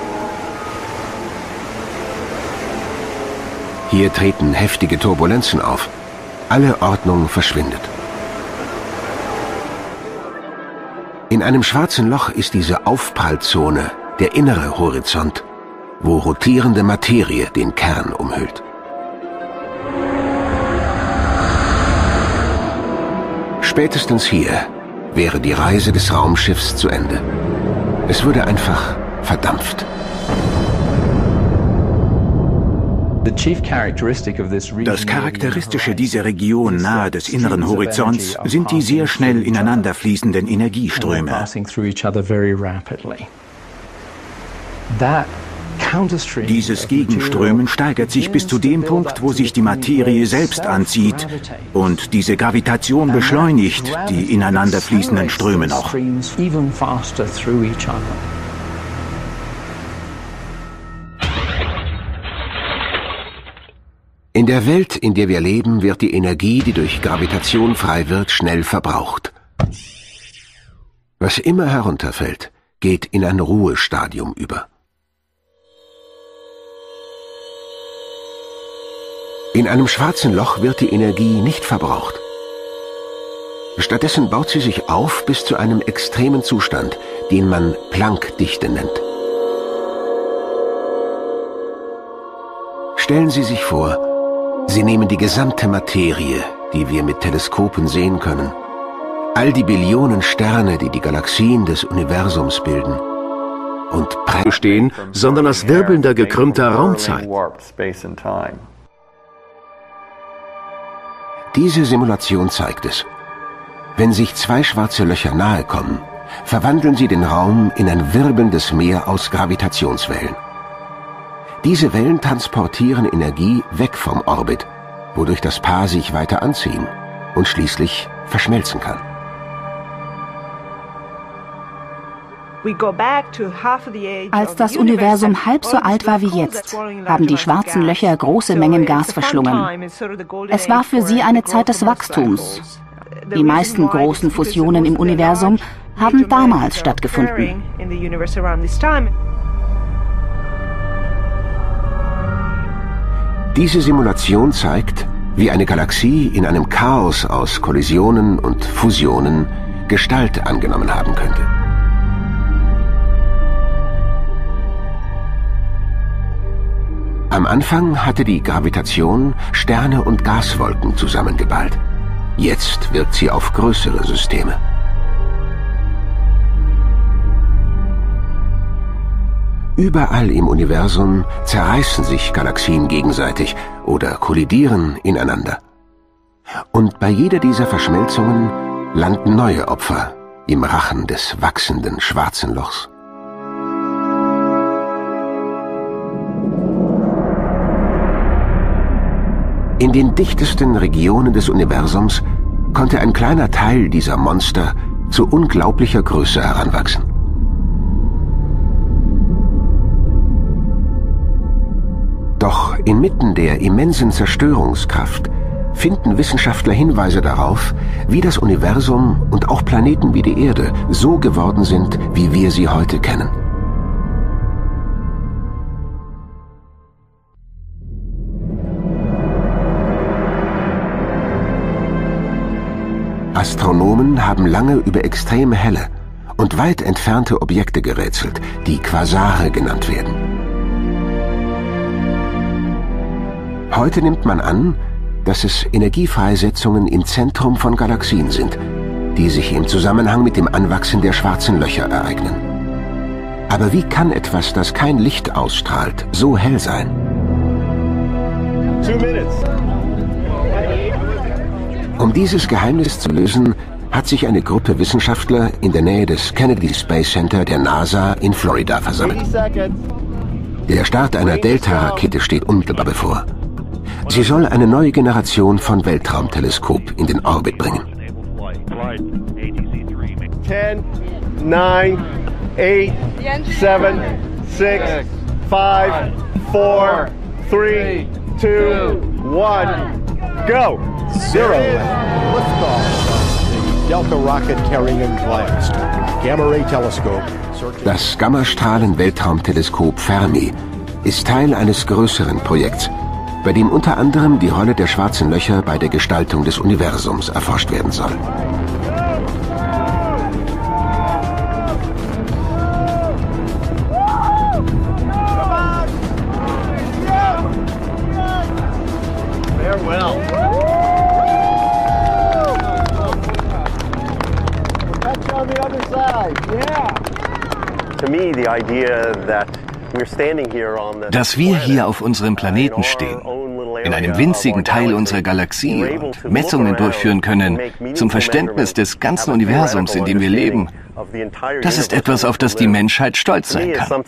Hier treten heftige Turbulenzen auf. Alle Ordnung verschwindet. In einem schwarzen Loch ist diese Aufprallzone der innere Horizont, wo rotierende Materie den Kern umhüllt. Spätestens hier wäre die Reise des Raumschiffs zu Ende. Es würde einfach verdampft. Das Charakteristische dieser Region nahe des inneren Horizonts sind die sehr schnell ineinander fließenden Energieströme. Dieses Gegenströmen steigert sich bis zu dem Punkt, wo sich die Materie selbst anzieht und diese Gravitation beschleunigt die ineinander fließenden Ströme noch. In der Welt, in der wir leben, wird die Energie, die durch Gravitation frei wird, schnell verbraucht. Was immer herunterfällt, geht in ein Ruhestadium über. In einem schwarzen Loch wird die Energie nicht verbraucht. Stattdessen baut sie sich auf bis zu einem extremen Zustand, den man Planck-Dichte nennt. Stellen Sie sich vor, Sie nehmen die gesamte Materie, die wir mit Teleskopen sehen können, all die Billionen Sterne, die die Galaxien des Universums bilden, und bestehen, sondern aus wirbelnder, gekrümmter Raumzeit. Diese Simulation zeigt es. Wenn sich zwei schwarze Löcher nahe kommen, verwandeln sie den Raum in ein wirbelndes Meer aus Gravitationswellen. Diese Wellen transportieren Energie weg vom Orbit, wodurch das Paar sich weiter anziehen und schließlich verschmelzen kann. Als das Universum halb so alt war wie jetzt, haben die schwarzen Löcher große Mengen Gas verschlungen. Es war für sie eine Zeit des Wachstums. Die meisten großen Fusionen im Universum haben damals stattgefunden. Diese Simulation zeigt, wie eine Galaxie in einem Chaos aus Kollisionen und Fusionen Gestalt angenommen haben könnte. Am Anfang hatte die Gravitation Sterne und Gaswolken zusammengeballt. Jetzt wirkt sie auf größere Systeme. Überall im Universum zerreißen sich Galaxien gegenseitig oder kollidieren ineinander. Und bei jeder dieser Verschmelzungen landen neue Opfer im Rachen des wachsenden schwarzen Lochs. In den dichtesten Regionen des Universums konnte ein kleiner Teil dieser Monster zu unglaublicher Größe heranwachsen. Doch inmitten der immensen Zerstörungskraft finden Wissenschaftler Hinweise darauf, wie das Universum und auch Planeten wie die Erde so geworden sind, wie wir sie heute kennen. Astronomen haben lange über extrem helle und weit entfernte Objekte gerätselt, die Quasare genannt werden. Heute nimmt man an, dass es Energiefreisetzungen im Zentrum von Galaxien sind, die sich im Zusammenhang mit dem Anwachsen der schwarzen Löcher ereignen. Aber wie kann etwas, das kein Licht ausstrahlt, so hell sein? 2 minutes. Um dieses Geheimnis zu lösen, hat sich eine Gruppe Wissenschaftler in der Nähe des Kennedy Space Center der NASA in Florida versammelt. Der Start einer Delta-Rakete steht unmittelbar bevor. Sie soll eine neue Generation von Weltraumteleskop in den Orbit bringen. 10, 9, 8, 7, 6, 5, 4, 3, 2, 1, go! Zero liftoff. Delta rocket carrying blast. Gamma Ray Telescope. Das Gammastrahlen-Weltraumteleskop Fermi ist Teil eines größeren Projekts, bei dem unter anderem die Rolle der schwarzen Löcher bei der Gestaltung des Universums erforscht werden soll. Dass wir hier auf unserem Planeten stehen, in einem winzigen Teil unserer Galaxie und Messungen durchführen können, zum Verständnis des ganzen Universums, in dem wir leben, das ist etwas, auf das die Menschheit stolz sein kann.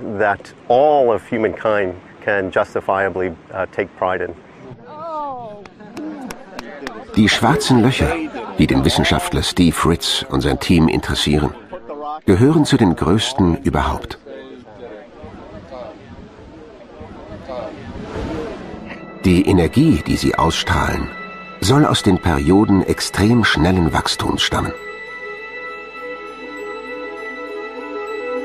Die schwarzen Löcher, die den Wissenschaftler Steve Fritz und sein Team interessieren, gehören zu den größten überhaupt. Die Energie, die sie ausstrahlen, soll aus den Perioden extrem schnellen Wachstums stammen.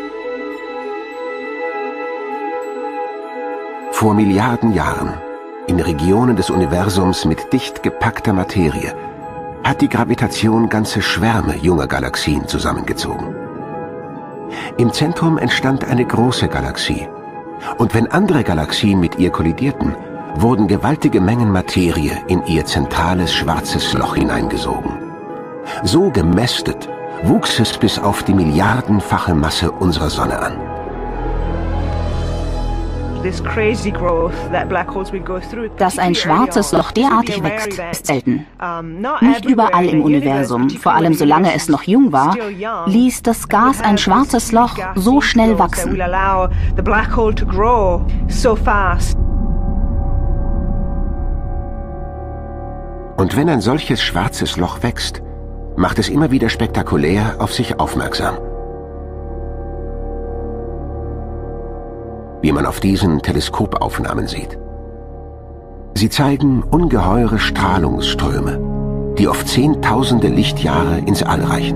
Vor Milliarden Jahren, in Regionen des Universums mit dicht gepackter Materie hat die Gravitation ganze Schwärme junger Galaxien zusammengezogen. Im Zentrum entstand eine große Galaxie, und wenn andere Galaxien mit ihr kollidierten, wurden gewaltige Mengen Materie in ihr zentrales schwarzes Loch hineingesogen. So gemästet wuchs es bis auf die milliardenfache Masse unserer Sonne an. Dass ein schwarzes Loch derartig wächst, ist selten. Nicht überall im Universum, vor allem solange es noch jung war, ließ das Gas ein schwarzes Loch so schnell wachsen. Und wenn ein solches schwarzes Loch wächst, macht es immer wieder spektakulär auf sich aufmerksam. Wie man auf diesen Teleskopaufnahmen sieht. Sie zeigen ungeheure Strahlungsströme, die oft Zehntausende Lichtjahre ins All reichen.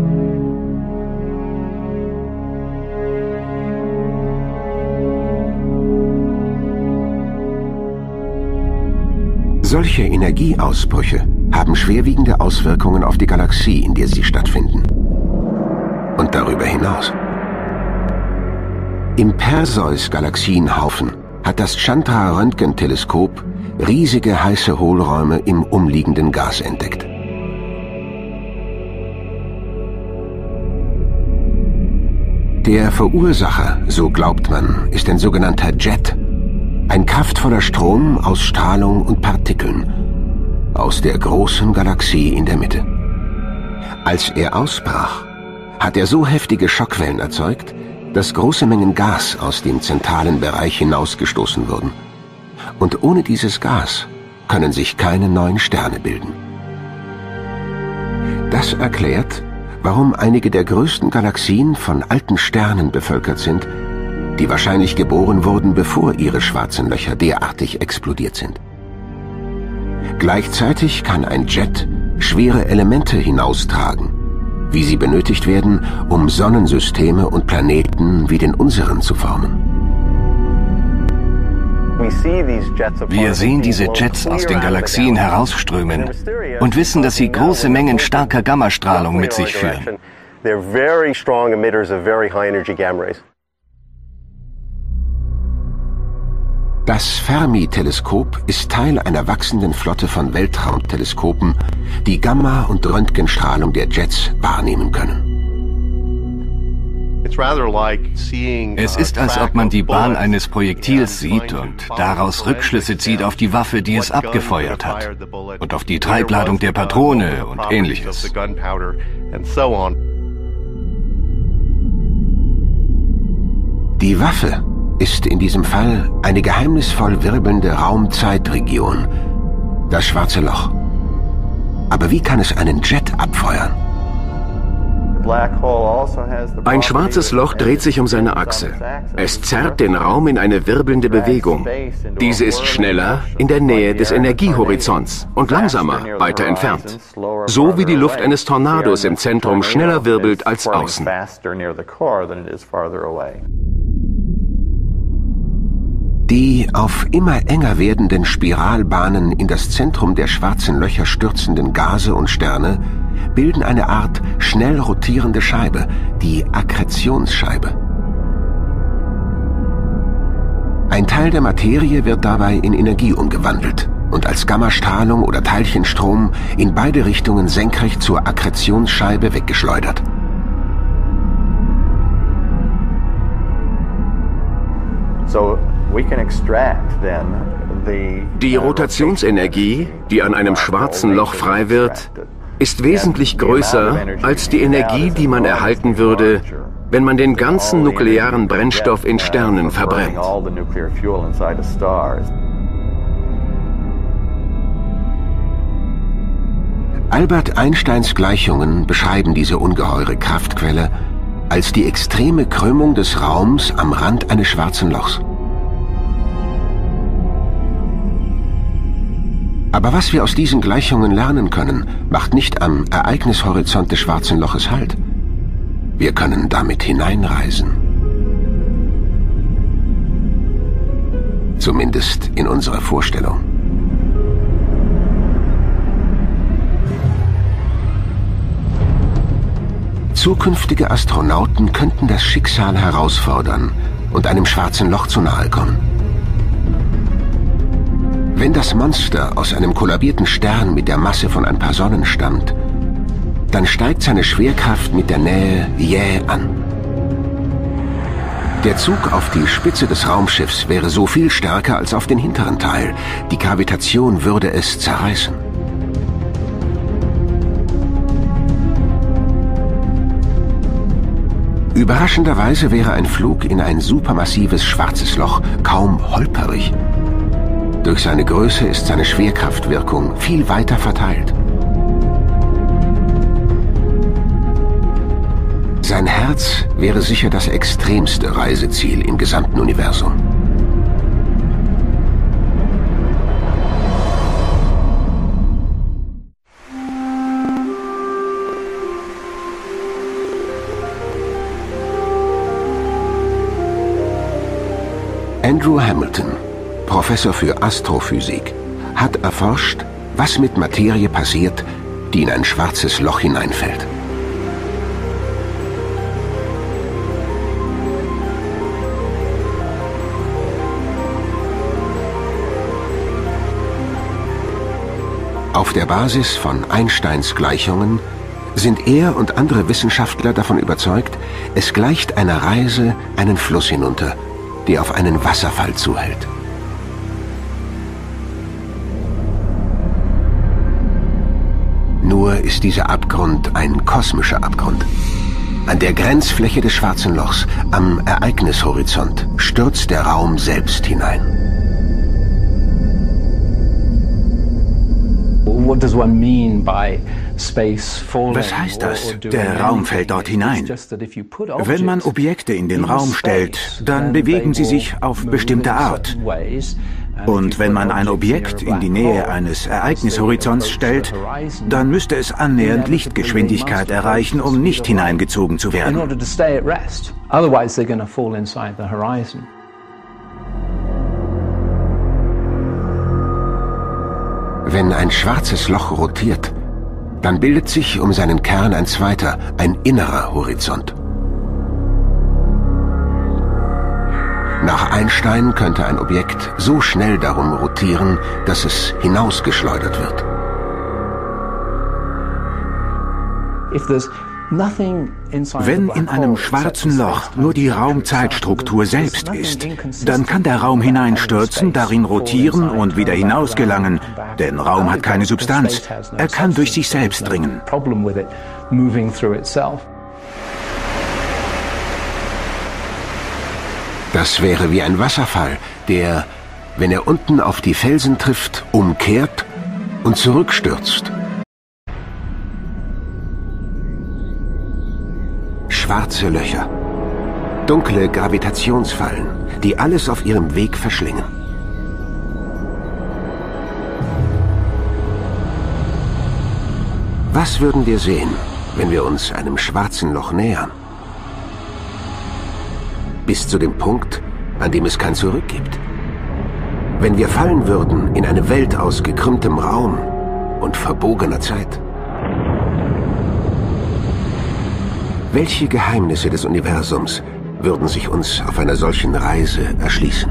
Solche Energieausbrüche haben schwerwiegende Auswirkungen auf die Galaxie, in der sie stattfinden. Und darüber hinaus. Im Perseus-Galaxienhaufen hat das Chandra-Röntgenteleskop riesige heiße Hohlräume im umliegenden Gas entdeckt. Der Verursacher, so glaubt man, ist ein sogenannter Jet, ein kraftvoller Strom aus Strahlung und Partikeln aus der großen Galaxie in der Mitte. Als er ausbrach, hat er so heftige Schockwellen erzeugt, dass große Mengen Gas aus dem zentralen Bereich hinausgestoßen wurden. Und ohne dieses Gas können sich keine neuen Sterne bilden. Das erklärt, warum einige der größten Galaxien von alten Sternen bevölkert sind, die wahrscheinlich geboren wurden, bevor ihre schwarzen Löcher derartig explodiert sind. Gleichzeitig kann ein Jet schwere Elemente hinaustragen, wie sie benötigt werden, um Sonnensysteme und Planeten wie den unseren zu formen. Wir sehen diese Jets aus den Galaxien herausströmen und wissen, dass sie große Mengen starker Gammastrahlung mit sich führen. Das Fermi-Teleskop ist Teil einer wachsenden Flotte von Weltraumteleskopen, die Gamma- und Röntgenstrahlung der Jets wahrnehmen können. Es ist, als ob man die Bahn eines Projektils sieht und daraus Rückschlüsse zieht auf die Waffe, die es abgefeuert hat, und auf die Treibladung der Patrone und Ähnliches. Die Waffe ist in diesem Fall eine geheimnisvoll wirbelnde Raum-Zeit-Region, das Schwarze Loch. Aber wie kann es einen Jet abfeuern? Ein schwarzes Loch dreht sich um seine Achse. Es zerrt den Raum in eine wirbelnde Bewegung. Diese ist schneller in der Nähe des Energiehorizonts und langsamer weiter entfernt. So wie die Luft eines Tornados im Zentrum schneller wirbelt als außen. Die auf immer enger werdenden Spiralbahnen in das Zentrum der schwarzen Löcher stürzenden Gase und Sterne bilden eine Art schnell rotierende Scheibe, die Akkretionsscheibe. Ein Teil der Materie wird dabei in Energie umgewandelt und als Gammastrahlung oder Teilchenstrom in beide Richtungen senkrecht zur Akkretionsscheibe weggeschleudert. Die Rotationsenergie, die an einem schwarzen Loch frei wird, ist wesentlich größer als die Energie, die man erhalten würde, wenn man den ganzen nuklearen Brennstoff in Sternen verbrennt. Albert Einsteins Gleichungen beschreiben diese ungeheure Kraftquelle als die extreme Krümmung des Raums am Rand eines schwarzen Lochs. Aber was wir aus diesen Gleichungen lernen können, macht nicht am Ereignishorizont des schwarzen Loches Halt. Wir können damit hineinreisen. Zumindest in unserer Vorstellung. Zukünftige Astronauten könnten das Schicksal herausfordern und einem schwarzen Loch zu nahe kommen. Wenn das Monster aus einem kollabierten Stern mit der Masse von ein paar Sonnen stammt, dann steigt seine Schwerkraft mit der Nähe jäh an. Der Zug auf die Spitze des Raumschiffs wäre so viel stärker als auf den hinteren Teil. Die Gravitation würde es zerreißen. Überraschenderweise wäre ein Flug in ein supermassives schwarzes Loch kaum holperig. Durch seine Größe ist seine Schwerkraftwirkung viel weiter verteilt. Sein Herz wäre sicher das extremste Reiseziel im gesamten Universum. Andrew Hamilton, Professor für Astrophysik, hat erforscht, was mit Materie passiert, die in ein schwarzes Loch hineinfällt. Auf der Basis von Einsteins Gleichungen sind er und andere Wissenschaftler davon überzeugt, es gleicht einer Reise einen Fluss hinunter, der auf einen Wasserfall zuhält. Nur ist dieser Abgrund ein kosmischer Abgrund. An der Grenzfläche des Schwarzen Lochs, am Ereignishorizont, stürzt der Raum selbst hinein. Was heißt das? Der Raum fällt dort hinein. Wenn man Objekte in den Raum stellt, dann bewegen sie sich auf bestimmte Art. Und wenn man ein Objekt in die Nähe eines Ereignishorizonts stellt, dann müsste es annähernd Lichtgeschwindigkeit erreichen, um nicht hineingezogen zu werden. Wenn ein schwarzes Loch rotiert, dann bildet sich um seinen Kern ein zweiter, ein innerer Horizont. Nach Einstein könnte ein Objekt so schnell darum rotieren, dass es hinausgeschleudert wird. Wenn in einem schwarzen Loch nur die Raumzeitstruktur selbst ist, dann kann der Raum hineinstürzen, darin rotieren und wieder hinausgelangen, denn Raum hat keine Substanz. Er kann durch sich selbst dringen. Das wäre wie ein Wasserfall, der, wenn er unten auf die Felsen trifft, umkehrt und zurückstürzt. Schwarze Löcher. Dunkle Gravitationsfallen, die alles auf ihrem Weg verschlingen. Was würden wir sehen, wenn wir uns einem schwarzen Loch nähern? Bis zu dem Punkt, an dem es kein Zurück gibt. Wenn wir fallen würden in eine Welt aus gekrümmtem Raum und verbogener Zeit. Welche Geheimnisse des Universums würden sich uns auf einer solchen Reise erschließen?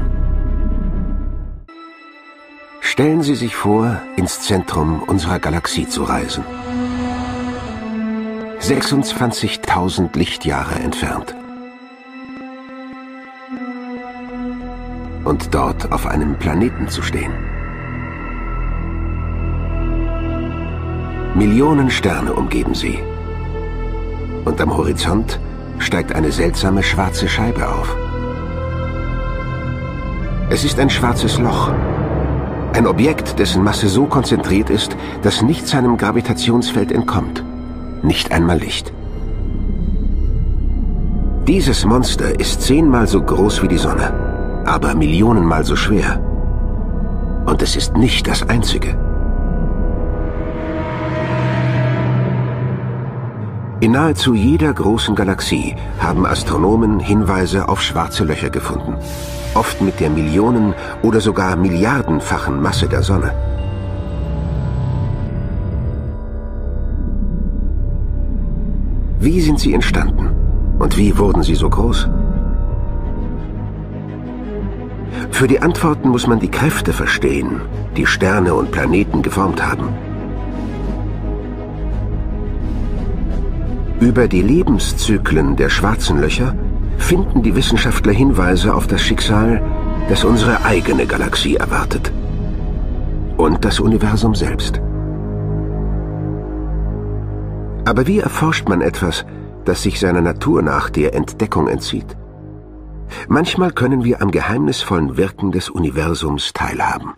Stellen Sie sich vor, ins Zentrum unserer Galaxie zu reisen. 26.000 Lichtjahre entfernt. Und dort auf einem Planeten zu stehen. Millionen Sterne umgeben sie. Und am Horizont steigt eine seltsame schwarze Scheibe auf. Es ist ein schwarzes Loch. Ein Objekt, dessen Masse so konzentriert ist, dass nichts seinem Gravitationsfeld entkommt. Nicht einmal Licht. Dieses Monster ist 10-mal so groß wie die Sonne, aber Millionenmal so schwer. Und es ist nicht das einzige. In nahezu jeder großen Galaxie haben Astronomen Hinweise auf schwarze Löcher gefunden. oft mit der Millionen- oder sogar milliardenfachen Masse der Sonne. Wie sind sie entstanden und wie wurden sie so groß? Für die Antworten muss man die Kräfte verstehen, die Sterne und Planeten geformt haben. Über die Lebenszyklen der schwarzen Löcher finden die Wissenschaftler Hinweise auf das Schicksal, das unsere eigene Galaxie erwartet. Und das Universum selbst. Aber wie erforscht man etwas, das sich seiner Natur nach der Entdeckung entzieht? Manchmal können wir am geheimnisvollen Wirken des Universums teilhaben.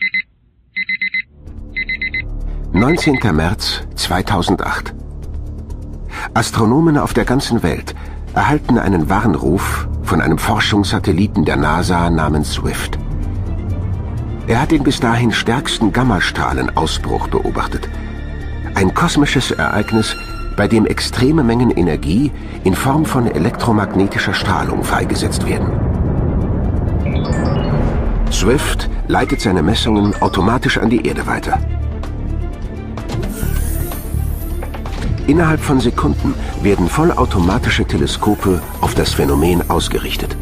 19. März 2008. Astronomen auf der ganzen Welt erhalten einen Warnruf von einem Forschungssatelliten der NASA namens SWIFT. Er hat den bis dahin stärksten Gammastrahlenausbruch beobachtet. Ein kosmisches Ereignis, bei dem extreme Mengen Energie in Form von elektromagnetischer Strahlung freigesetzt werden. SWIFT leitet seine Messungen automatisch an die Erde weiter. Innerhalb von Sekunden werden vollautomatische Teleskope auf das Phänomen ausgerichtet.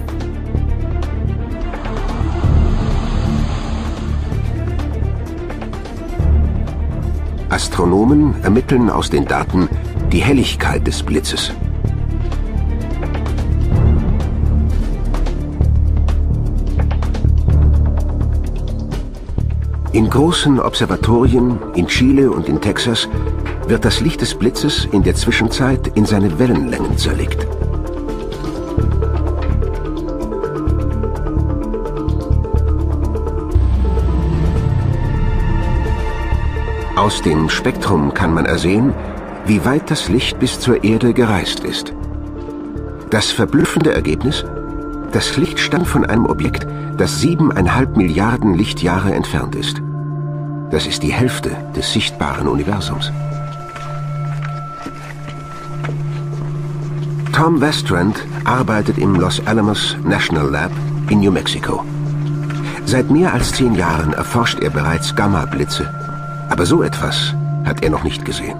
Astronomen ermitteln aus den Daten die Helligkeit des Blitzes. In großen Observatorien in Chile und in Texas wird das Licht des Blitzes in der Zwischenzeit in seine Wellenlängen zerlegt. Aus dem Spektrum kann man ersehen, wie weit das Licht bis zur Erde gereist ist. Das verblüffende Ergebnis? Das Licht stammt von einem Objekt, das 7,5 Milliarden Lichtjahre entfernt ist. Das ist die Hälfte des sichtbaren Universums. Tom Westrand arbeitet im Los Alamos National Lab in New Mexico. Seit mehr als 10 Jahren erforscht er bereits Gamma-Blitze. Aber so etwas hat er noch nicht gesehen.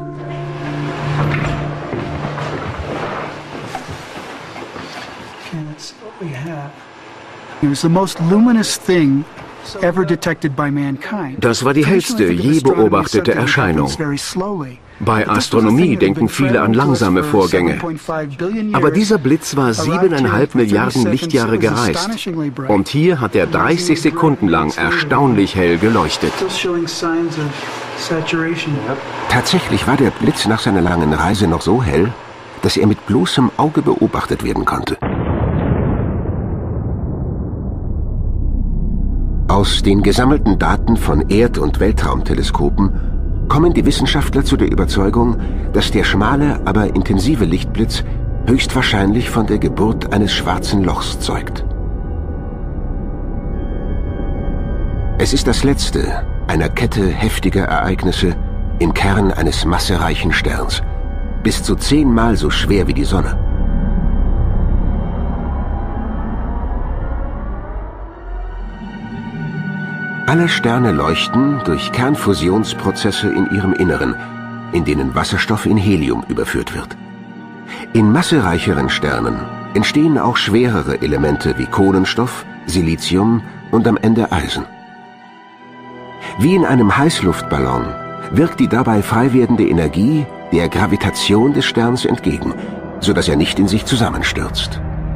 Das war die hellste je beobachtete Erscheinung. Bei Astronomie denken viele an langsame Vorgänge. Aber dieser Blitz war 7,5 Milliarden Lichtjahre gereist. Und hier hat er 30 Sekunden lang erstaunlich hell geleuchtet. Tatsächlich war der Blitz nach seiner langen Reise noch so hell, dass er mit bloßem Auge beobachtet werden konnte. Aus den gesammelten Daten von Erd- und Weltraumteleskopen kommen die Wissenschaftler zu der Überzeugung, dass der schmale, aber intensive Lichtblitz höchstwahrscheinlich von der Geburt eines schwarzen Lochs zeugt. Es ist das letzte einer Kette heftiger Ereignisse im Kern eines massereichen Sterns, bis zu 10-mal so schwer wie die Sonne. Alle Sterne leuchten durch Kernfusionsprozesse in ihrem Inneren, in denen Wasserstoff in Helium überführt wird. In massereicheren Sternen entstehen auch schwerere Elemente wie Kohlenstoff, Silizium und am Ende Eisen. Wie in einem Heißluftballon wirkt die dabei frei werdende Energie der Gravitation des Sterns entgegen, sodass er nicht in sich zusammenstürzt.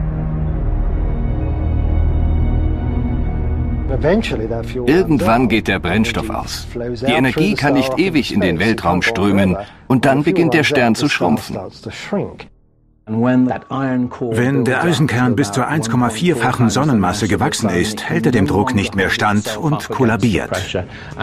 Irgendwann geht der Brennstoff aus. Die Energie kann nicht ewig in den Weltraum strömen und dann beginnt der Stern zu schrumpfen. Wenn der Eisenkern bis zur 1,4-fachen Sonnenmasse gewachsen ist, hält er dem Druck nicht mehr stand und kollabiert.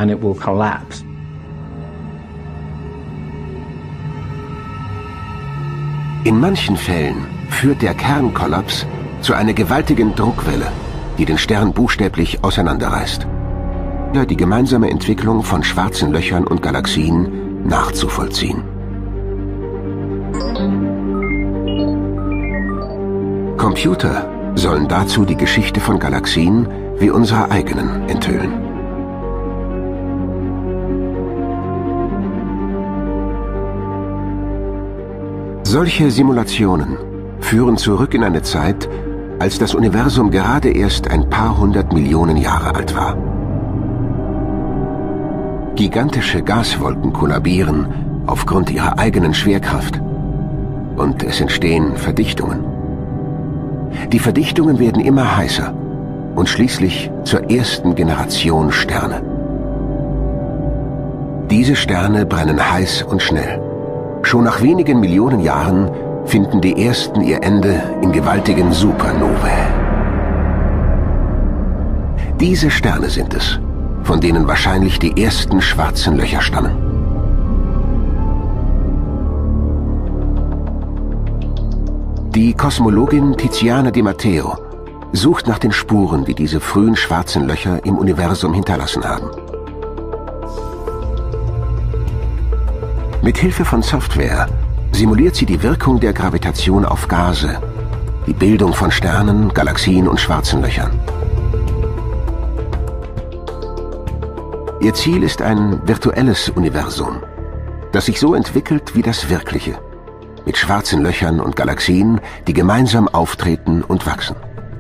In manchen Fällen führt der Kernkollaps zu einer gewaltigen Druckwelle, die den Stern buchstäblich auseinanderreißt. Die gemeinsame Entwicklung von schwarzen Löchern und Galaxien nachzuvollziehen. Computer sollen dazu die Geschichte von Galaxien wie unserer eigenen enthüllen. Solche Simulationen führen zurück in eine Zeit, als das Universum gerade erst ein paar hundert Millionen Jahre alt war. Gigantische Gaswolken kollabieren aufgrund ihrer eigenen Schwerkraft und es entstehen Verdichtungen. Die Verdichtungen werden immer heißer und schließlich zur ersten Generation Sterne. Diese Sterne brennen heiß und schnell. Schon nach wenigen Millionen Jahren finden die ersten ihr Ende in gewaltigen Supernovae. Diese Sterne sind es, von denen wahrscheinlich die ersten schwarzen Löcher stammen. Die Kosmologin Tiziana Di Matteo sucht nach den Spuren, die diese frühen schwarzen Löcher im Universum hinterlassen haben. Mit Hilfe von Software simuliert sie die Wirkung der Gravitation auf Gase, die Bildung von Sternen, Galaxien und schwarzen Löchern. Ihr Ziel ist ein virtuelles Universum, das sich so entwickelt wie das wirkliche, mit schwarzen Löchern und Galaxien, die gemeinsam auftreten und wachsen.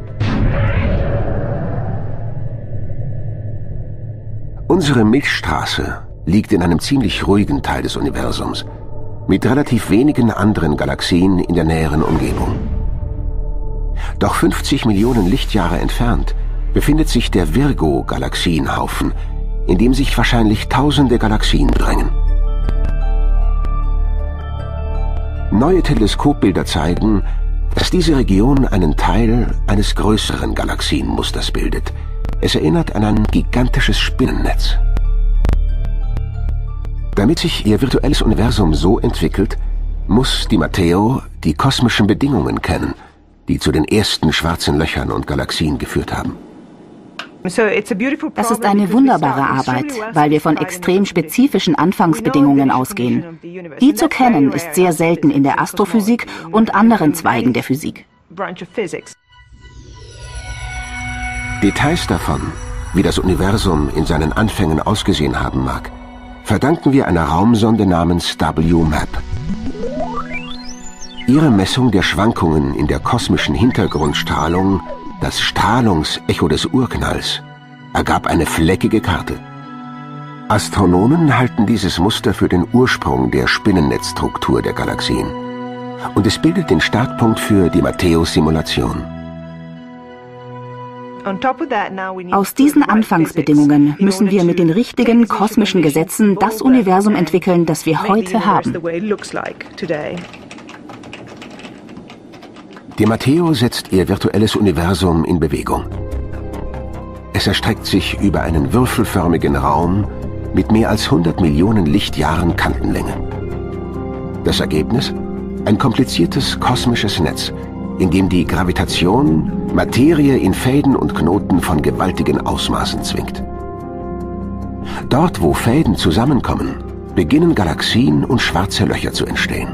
Unsere Milchstraße liegt in einem ziemlich ruhigen Teil des Universums, mit relativ wenigen anderen Galaxien in der näheren Umgebung. Doch 50 Millionen Lichtjahre entfernt befindet sich der Virgo-Galaxienhaufen, in dem sich wahrscheinlich tausende Galaxien drängen. Neue Teleskopbilder zeigen, dass diese Region einen Teil eines größeren Galaxienmusters bildet. Es erinnert an ein gigantisches Spinnennetz. Damit sich ihr virtuelles Universum so entwickelt, muss Di Matteo die kosmischen Bedingungen kennen, die zu den ersten schwarzen Löchern und Galaxien geführt haben. Das ist eine wunderbare Arbeit, weil wir von extrem spezifischen Anfangsbedingungen ausgehen. Die zu kennen ist sehr selten in der Astrophysik und anderen Zweigen der Physik. Details davon, wie das Universum in seinen Anfängen ausgesehen haben mag, verdanken wir einer Raumsonde namens WMAP. Ihre Messung der Schwankungen in der kosmischen Hintergrundstrahlung, das Strahlungsecho des Urknalls, ergab eine fleckige Karte. Astronomen halten dieses Muster für den Ursprung der Spinnennetzstruktur der Galaxien. Und es bildet den Startpunkt für Di Matteos Simulation. Aus diesen Anfangsbedingungen müssen wir mit den richtigen kosmischen Gesetzen das Universum entwickeln, das wir heute haben. Di Matteo setzt ihr virtuelles Universum in Bewegung. Es erstreckt sich über einen würfelförmigen Raum mit mehr als 100 Millionen Lichtjahren Kantenlänge. Das Ergebnis? Ein kompliziertes kosmisches Netz, in dem die Gravitation Materie in Fäden und Knoten von gewaltigen Ausmaßen zwingt. Dort, wo Fäden zusammenkommen, beginnen Galaxien und schwarze Löcher zu entstehen.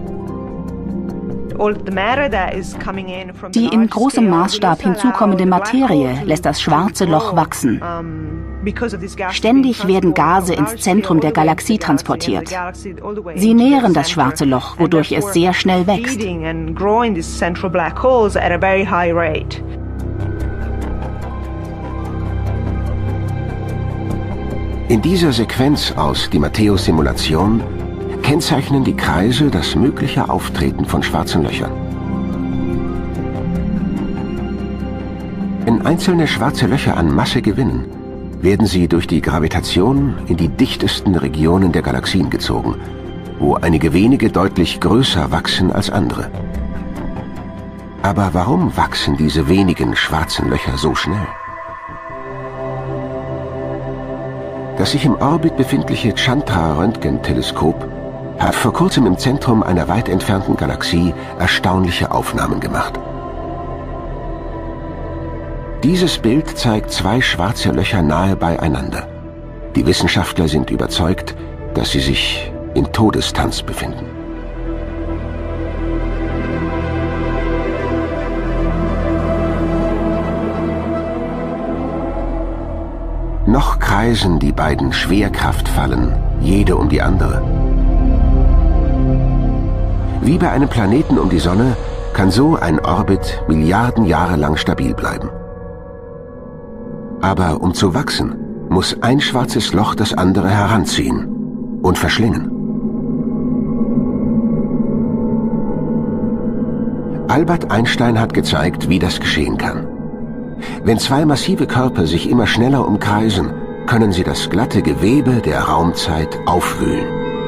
Die in großem Maßstab hinzukommende Materie lässt das schwarze Loch wachsen. Ständig werden Gase ins Zentrum der Galaxie transportiert. Sie nähren das schwarze Loch, wodurch es sehr schnell wächst. In dieser Sequenz aus Di Matteos Simulation kennzeichnen die Kreise das mögliche Auftreten von schwarzen Löchern. Wenn einzelne schwarze Löcher an Masse gewinnen, werden sie durch die Gravitation in die dichtesten Regionen der Galaxien gezogen, wo einige wenige deutlich größer wachsen als andere. Aber warum wachsen diese wenigen schwarzen Löcher so schnell? Das sich im Orbit befindliche Chandra-Röntgenteleskop hat vor kurzem im Zentrum einer weit entfernten Galaxie erstaunliche Aufnahmen gemacht. Dieses Bild zeigt zwei schwarze Löcher nahe beieinander. Die Wissenschaftler sind überzeugt, dass sie sich in Todestanz befinden. Noch kreisen die beiden Schwerkraftfallen, jede um die andere. Wie bei einem Planeten um die Sonne kann so ein Orbit Milliarden Jahre lang stabil bleiben. Aber um zu wachsen, muss ein schwarzes Loch das andere heranziehen und verschlingen. Albert Einstein hat gezeigt, wie das geschehen kann. Wenn zwei massive Körper sich immer schneller umkreisen, können sie das glatte Gewebe der Raumzeit aufwühlen.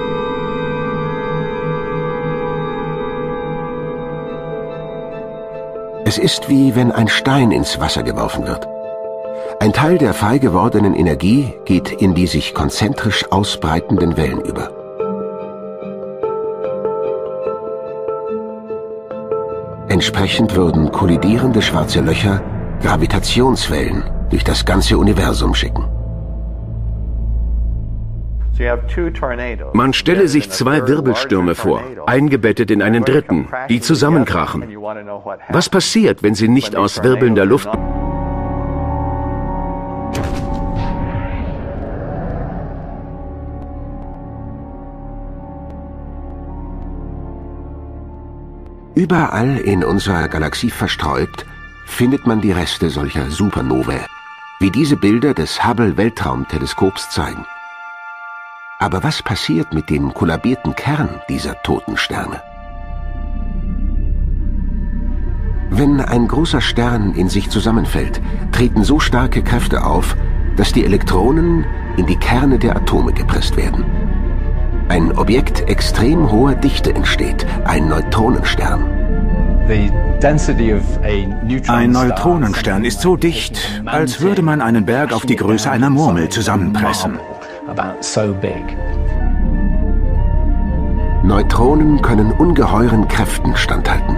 Es ist wie wenn ein Stein ins Wasser geworfen wird. Ein Teil der frei gewordenen Energie geht in die sich konzentrisch ausbreitenden Wellen über. Entsprechend würden kollidierende schwarze Löcher Gravitationswellen durch das ganze Universum schicken. Man stelle sich zwei Wirbelstürme vor, eingebettet in einen dritten, die zusammenkrachen. Was passiert, wenn sie nicht aus wirbelnder Luft... Überall in unserer Galaxie verstreut findet man die Reste solcher Supernovae, wie diese Bilder des Hubble-Weltraumteleskops zeigen. Aber was passiert mit dem kollabierten Kern dieser toten Sterne? Wenn ein großer Stern in sich zusammenfällt, treten so starke Kräfte auf, dass die Elektronen in die Kerne der Atome gepresst werden. Ein Objekt extrem hoher Dichte entsteht, ein Neutronenstern. Ein Neutronenstern ist so dicht, als würde man einen Berg auf die Größe einer Murmel zusammenpressen. Neutronen können ungeheuren Kräften standhalten.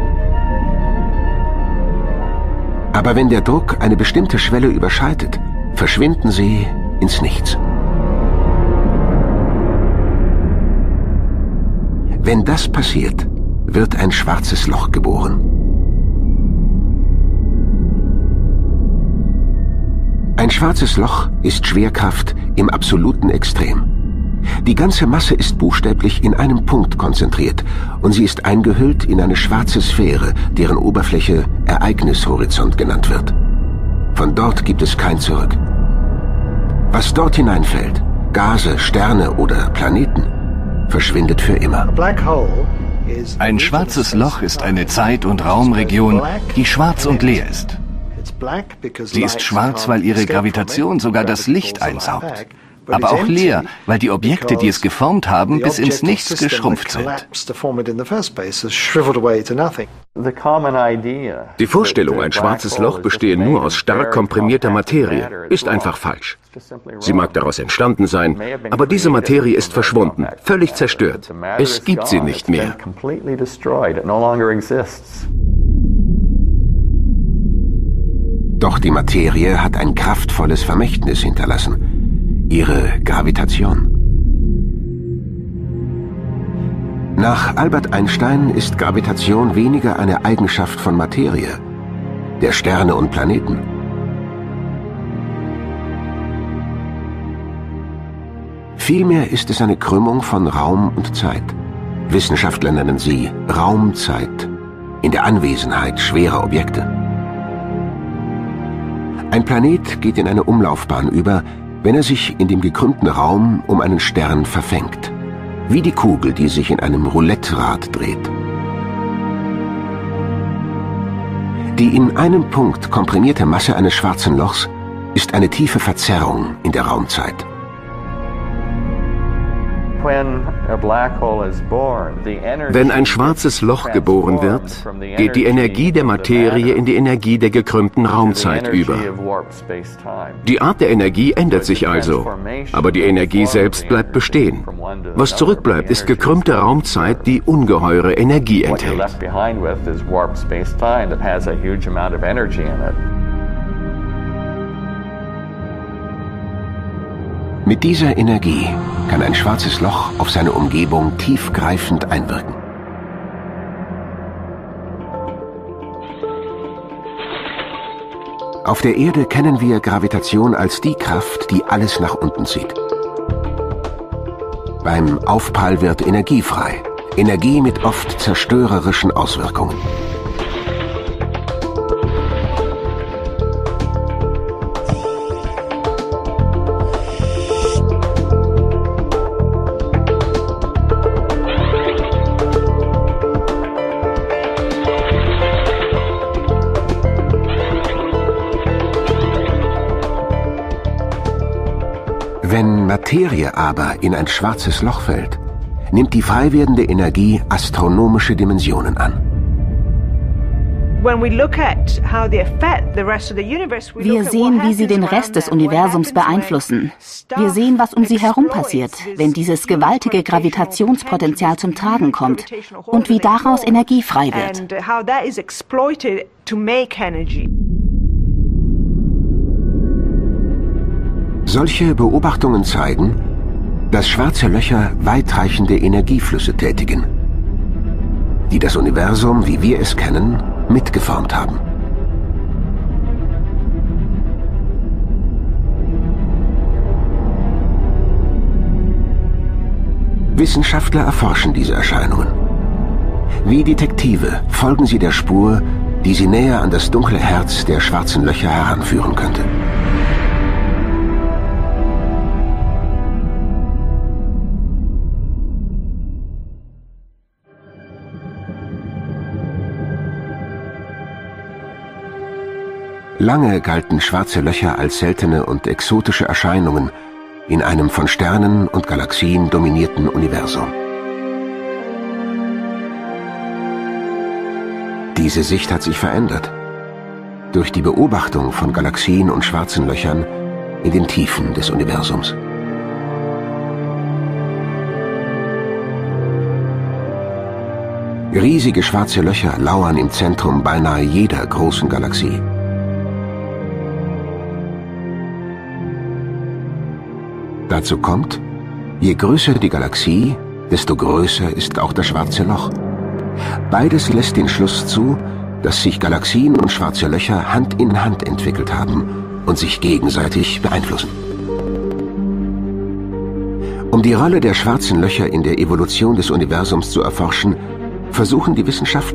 Aber wenn der Druck eine bestimmte Schwelle überschreitet, verschwinden sie ins Nichts. Wenn das passiert, wird ein schwarzes Loch geboren. Ein schwarzes Loch ist Schwerkraft im absoluten Extrem. Die ganze Masse ist buchstäblich in einem Punkt konzentriert und sie ist eingehüllt in eine schwarze Sphäre, deren Oberfläche Ereignishorizont genannt wird. Von dort gibt es kein Zurück. Was dort hineinfällt, Gase, Sterne oder Planeten, verschwindet für immer. Ein schwarzes Loch ist eine Zeit- und Raumregion, die schwarz und leer ist. Sie ist schwarz, weil ihre Gravitation sogar das Licht einsaugt. Aber auch leer, weil die Objekte, die es geformt haben, bis ins Nichts geschrumpft sind. Die Vorstellung, ein schwarzes Loch bestehe nur aus stark komprimierter Materie, ist einfach falsch. Sie mag daraus entstanden sein, aber diese Materie ist verschwunden, völlig zerstört. Es gibt sie nicht mehr. Doch die Materie hat ein kraftvolles Vermächtnis hinterlassen. Ihre Gravitation. Nach Albert Einstein ist Gravitation weniger eine Eigenschaft von Materie, der Sterne und Planeten. Vielmehr ist es eine Krümmung von Raum und Zeit. Wissenschaftler nennen sie Raumzeit, in der Anwesenheit schwerer Objekte. Ein Planet geht in eine Umlaufbahn über, wenn er sich in dem gekrümmten Raum um einen Stern verfängt, wie die Kugel, die sich in einem Roulette-Rad dreht. Die in einem Punkt komprimierte Masse eines schwarzen Lochs ist eine tiefe Verzerrung in der Raumzeit. Wenn ein schwarzes Loch geboren wird, geht die Energie der Materie in die Energie der gekrümmten Raumzeit über. Die Art der Energie ändert sich also, aber die Energie selbst bleibt bestehen. Was zurückbleibt, ist gekrümmte Raumzeit, die ungeheure Energie enthält. Mit dieser Energie kann ein schwarzes Loch auf seine Umgebung tiefgreifend einwirken. Auf der Erde kennen wir Gravitation als die Kraft, die alles nach unten zieht. Beim Aufprall wird Energie frei. Energie mit oft zerstörerischen Auswirkungen. Wenn Materie aber in ein schwarzes Loch fällt, nimmt die frei werdende Energie astronomische Dimensionen an. Wir sehen, wie sie den Rest des Universums beeinflussen. Wir sehen, was um sie herum passiert, wenn dieses gewaltige Gravitationspotenzial zum Tragen kommt und wie daraus Energie frei wird. Solche Beobachtungen zeigen, dass schwarze Löcher weitreichende Energieflüsse tätigen, die das Universum, wie wir es kennen, mitgeformt haben. Wissenschaftler erforschen diese Erscheinungen. Wie Detektive folgen sie der Spur, die sie näher an das dunkle Herz der schwarzen Löcher heranführen könnte. Lange galten schwarze Löcher als seltene und exotische Erscheinungen in einem von Sternen und Galaxien dominierten Universum. Diese Sicht hat sich verändert durch die Beobachtung von Galaxien und schwarzen Löchern in den Tiefen des Universums. Riesige schwarze Löcher lauern im Zentrum beinahe jeder großen Galaxie. Dazu kommt, je größer die Galaxie, desto größer ist auch das schwarze Loch. Beides lässt den Schluss zu, dass sich Galaxien und schwarze Löcher Hand in Hand entwickelt haben und sich gegenseitig beeinflussen. Um die Rolle der schwarzen Löcher in der Evolution des Universums zu erforschen, versuchen die Wissenschaftler